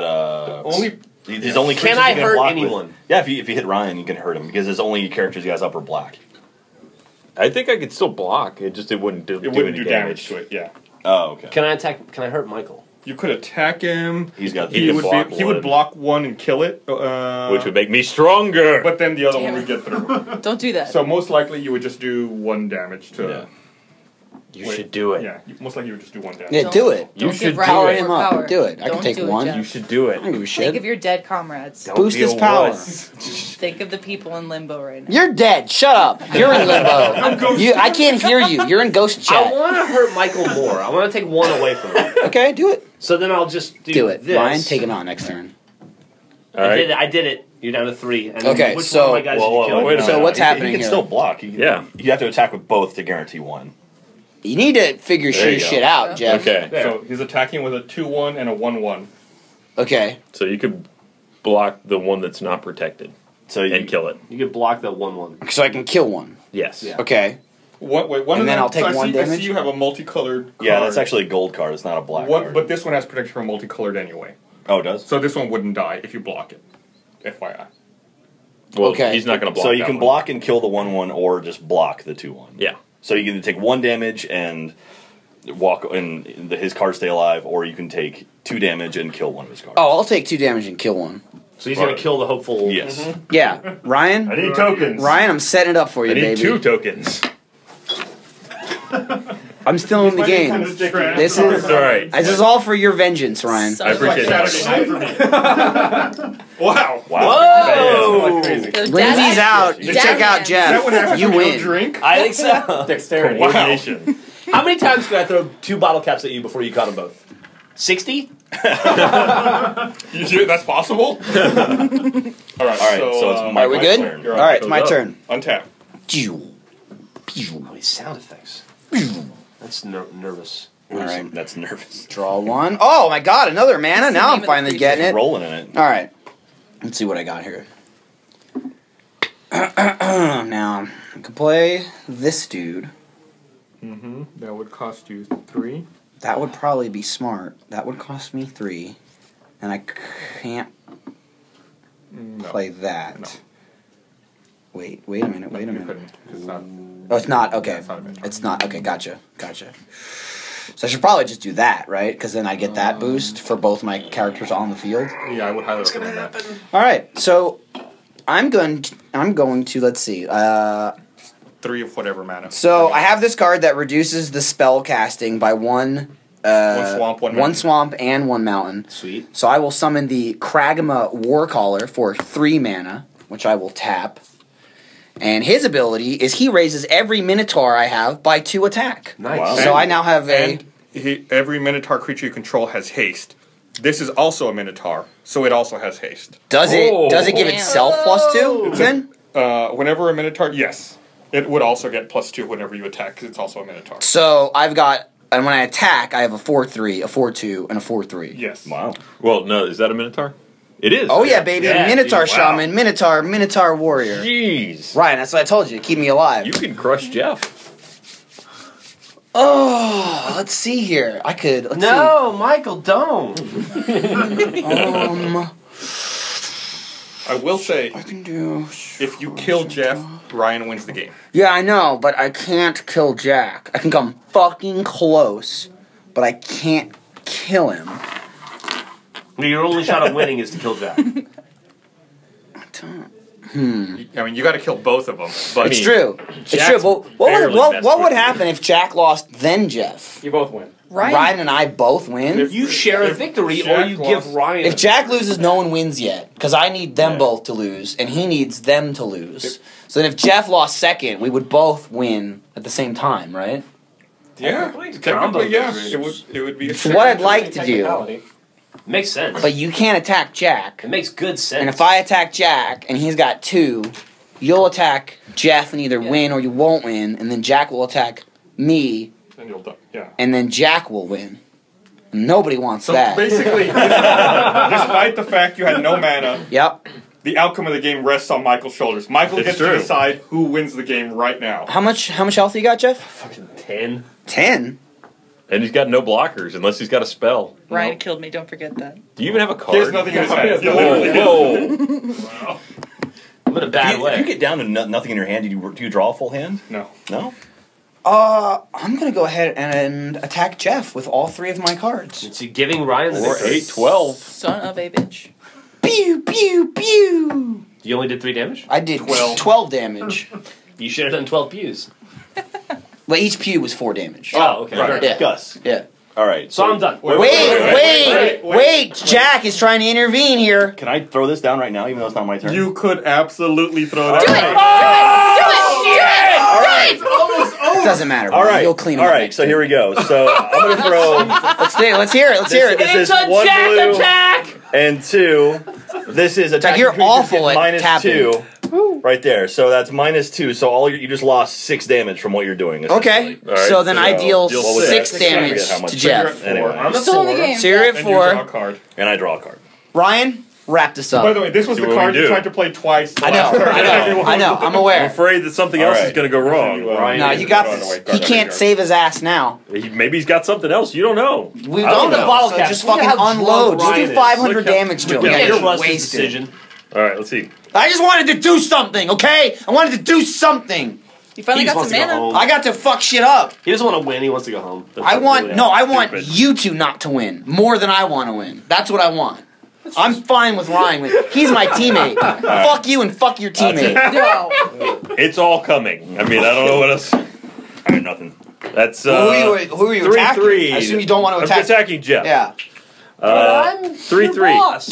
Only his only Can creatures I he hurt block with- anyone? Yeah, if you hit Ryan, you can hurt him because his only characters he has up are black. I think I could still block. It wouldn't do, it wouldn't any do damage to it. Yeah. Oh, okay. can I attack? Can I hurt Michael? You could attack him. He's got He He can would block he would one. block one and kill it. which would make me stronger. But then the other Damn one would get through. Don't do that. So most likely you would just do 1 damage to. Yeah. you should do it. Yeah. Most likely you would just do 1 damage. Yeah, Don't- do it. You don't should give do Ryan Power it. him more up. power. Do it. I can Don't take do it, one. Jeff. You should do I don't it. give a Think of shit. your dead comrades. Don't Boost be his a power. wuss. Think of the people in limbo right now. You're dead. Shut up. You're in limbo. I can't hear you. You're in ghost I chat. want to hurt Michael more. I want to take one away from him. Okay, do it. So then I'll just Do it. This. Ryan, take him on next turn. All I right. did it. I did it. You're down to 3. And then Okay, which so- one of my guys Whoa, did you whoa, kill? wait a So minute. what's happening He can here? still block. Yeah. You have to attack with both to guarantee one. You need to figure There you your go. shit out, Jeff. Okay. There. So he's attacking with a 2/1 and a 1/1. Okay. So you could block the one that's not protected So and kill it. You could block the 1/1. So I can kill one. Yes. Yeah. Okay. One And of then them, I'll take so I one see, I damage? see you have a multicolored card. Yeah, that's actually a gold card. It's not a black One, card. but this one has protection from multicolored anyway. Oh, it does? So this one wouldn't die if you block it. FYI. Well, Okay. he's not going to block. So you that can one. block and kill the 1/1 or just block the 2/1. Yeah. So you can take 1 damage and walk and his cards stay alive, or you can take 2 damage and kill one of his cards. Oh, I'll take 2 damage and kill one. So he's going to kill the hopeful. Yes. Yeah. Ryan? I need tokens. Ryan, I'm setting it up for you, I need baby. 2 tokens. I'm still in the game. This is All right. This is all for your vengeance, Ryan. So I appreciate that. Wow. Whoa! When he's out, you Dad take out hands. Jeff. What happens You when you win. don't drink? I think so. Dexterity. Coordination. How many times could I throw 2 bottle caps at you before you caught them both? 60? You sure that's possible? All right. All right, so it's my Are we good? turn. You're All right, it's my Goes up. turn. Untap. Oh, these sound effects. That's nervous. All right. That's nervous. Draw one. Oh my god, another mana. What's the Now name I'm of the finally creature? getting it. Rolling in it. All right. Let's see what I got here. Now, I can play this dude. Mm-hmm. That would cost you 3. That would probably be smart. That would cost me 3. And I can't No. play that. No. Wait a minute. You couldn't. It's not. Oh, it's not. Okay. Yeah, it's not a Minotaur. It's not. Okay, gotcha. So I should probably just do that, right? Because then I get that boost for both my characters on the field. Yeah, I would highly recommend that. All right. So I'm going to let's see. 3 of whatever mana. So I have this card that reduces the spell casting by one. Swamp, one one mountain. swamp, and 1 mountain. Sweet. So I will summon the Kragma Warcaller for 3 mana, which I will tap. And his ability is he raises every Minotaur I have by 2 attack. Nice. Wow. So I now have a. And every Minotaur creature you control has haste. This is also a Minotaur, so it also has haste. Does it give Damn. itself +2 then? Whenever a Minotaur, yes, it would also get +2 whenever you attack, because it's also a Minotaur. So I've got, and when I attack, I have a 4/3, a 4/2, and a 4/3. Yes. Wow. Well, no, is that a Minotaur? It is. Oh yeah, baby! Yeah, Minotaur dude, wow. Shaman, Minotaur Warrior. Jeez. Ryan, that's what I told you. Keep me alive. You can crush Jeff. Oh, let's see here. I could. Let's No, Michael, don't. see. I will say, I can do. if you kill Jeff, Ryan wins the game. Yeah, I know, but I can't kill Jack. I can come fucking close, but I can't kill him. Your only shot at winning is to kill Jack. I mean, you got to kill both of them. But It's true. It's Jack's true. But barely what messed would with happen if Jack lost, then Jeff? You both win. Ryan and I both win. If- You share a if victory, or Jack you lost- give Ryan. If Jack loses, no one wins yet. Because I need them both to lose, and he needs them to lose. So then if Jeff lost second, we would both win at the same time, right? yeah, Combo technically, yeah, victory. it would be. So what I'd like to do, Makes sense. but you can't attack Jack. It makes good sense. And if I attack Jack, and he's got 2, you'll attack Jeff and either win or you won't win, and then Jack will attack me, And you'll die. Yeah. and then Jack will win. And nobody wants So that. basically, despite the fact you had no mana, Yep. the outcome of the game rests on Michael's shoulders. Michael It's gets true. to decide who wins the game right now. How much health you got, Jeff? Fucking 10. 10. And he's got no blockers unless he's got a spell. Ryan Nope. killed me. Don't forget that. Do you even have a card? He has nothing in his hand. He Whoa, literally whoa. I'm in a bad way. If you get down to nothing in your hand, do you draw a full hand? No. No? I'm gonna go ahead and attack Jeff with all 3 of my cards. It's giving Ryan the Or victory. 8, 12. Son of a bitch. Pew, pew, pew! You only did 3 damage? I did 12. 12 damage. You should have done 12 pews. But each pew was 4 damage. Oh, okay. Right. Yeah. Gus. Yeah. All right. So I'm done. Wait! Jack is trying to intervene here. Can I throw this down right now, even though it's not my turn? You could absolutely throw that. Do it! It doesn't matter. All right. You'll clean it All up right. next So time. here we go. So I'm gonna throw. Let's hear it. Let's hear it. This is It's a 1 Jack blue attack! and 2. This is attack. you're awful at tapping. -2. Right there. So that's -2. So you just lost 6 damage from what you're doing. Okay. essentially. All right, So then I deal deal 6 six. I damage forget how much. to So you're at Jeff. 4. Anyway. I'm Still in the game. So you're at And you draw a 4. card. And I draw a card. Ryan, wrap this up. By the way, this was See the what we card you do. tried to play twice. I know. I'm I'm aware. afraid that something All else right. is going to go wrong. Ryan, No, you got this. He can't save his ass now. Maybe he's got something else. You don't know. We've I don't done the know. bottle So cap. just Just fucking look at how unload. drunk Just Ryan do is. 500 Look how- damage to him. look Yeah, how you're Russ's wasted. decision. All right, let's see. I just wanted to do something, okay? I wanted to do something. You finally He just got wants some to go mana. home. I got to fuck shit up. He doesn't want to win. He wants to go home. That's I want really no. I want Stupid. you two not to win more than I want to win. That's what I want. I'm fine with Ryan. He's my teammate. Fuck you and fuck your teammate. No. It's all coming. I mean, I don't know what else. I got nothing. That's who are you attacking? 3-3. I assume you don't want to I'm attack. attacking Jeff. Yeah. I'm 3-3. your boss.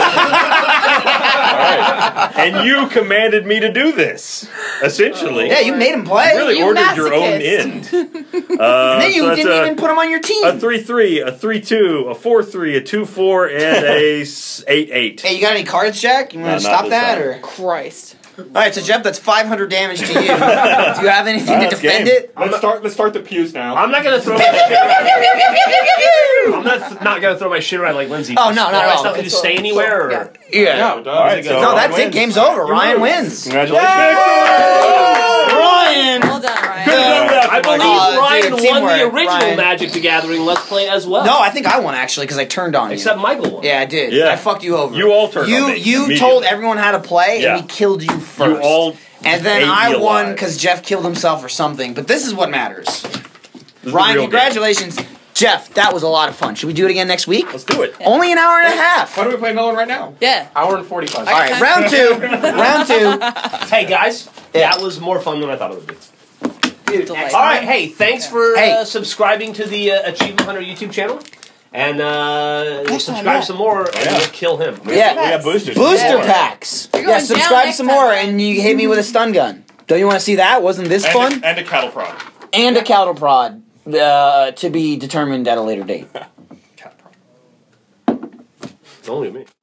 Alright. And you commanded me to do this, essentially. Yeah, you made him play. You really You ordered your own masochist. end. And then you so didn't even put him on your team. a 3-3, a 3-2, a 4-3, a 2-4, and a 8-8. Hey, you got any cards, Jack? You want No, to not stop this that? time. Or Christ. all right, so Jeff, that's 500 damage to you. Do you have anything to That's defend game. it? Let's start the pews now. I'm not gonna throw. I'm not gonna throw my shit around like Lindsay. Oh, no, not at all. Stuff can just stay anywhere. Or? Yeah. Yeah. No, All right, so No, that's Ryan it. Game's over. Ryan wins. wins. Congratulations. Ryan. Well done, Ryan. I believe Ryan dude, won teamwork, the original Ryan. Magic the Gathering Let's Play as well. No, I think I won actually because I turned on you. except Michael won. Yeah, I did. Yeah. I fucked you over. You all turned on me You immediately. told everyone how to play, Yeah. and we killed you first. You all and then ate I me won alive. because Jeff killed himself or something. But this is what matters. This is the Ryan, real congratulations. Jeff, that was a lot of fun. Should we do it again next week? game. Let's do it. Only an hour and a half. Why don't we play another one right now? Yeah. Hour and 45. All right, round two. Round two. Hey guys, Yeah. that was more fun than I thought it would be. Delightful. All right, hey, thanks for Hey. subscribing to the Achievement Hunter YouTube channel, and subscribe that. some more, and we'll kill him. Yeah. We got boosters. Booster Yeah. packs. You're Yeah, going down subscribe next some time, more, Ryan. and you hit me with a stun gun. Don't you want to see that? Wasn't this fun? And a cattle prod. And a cattle prod to be determined at a later date. Cattle prod. It's only me.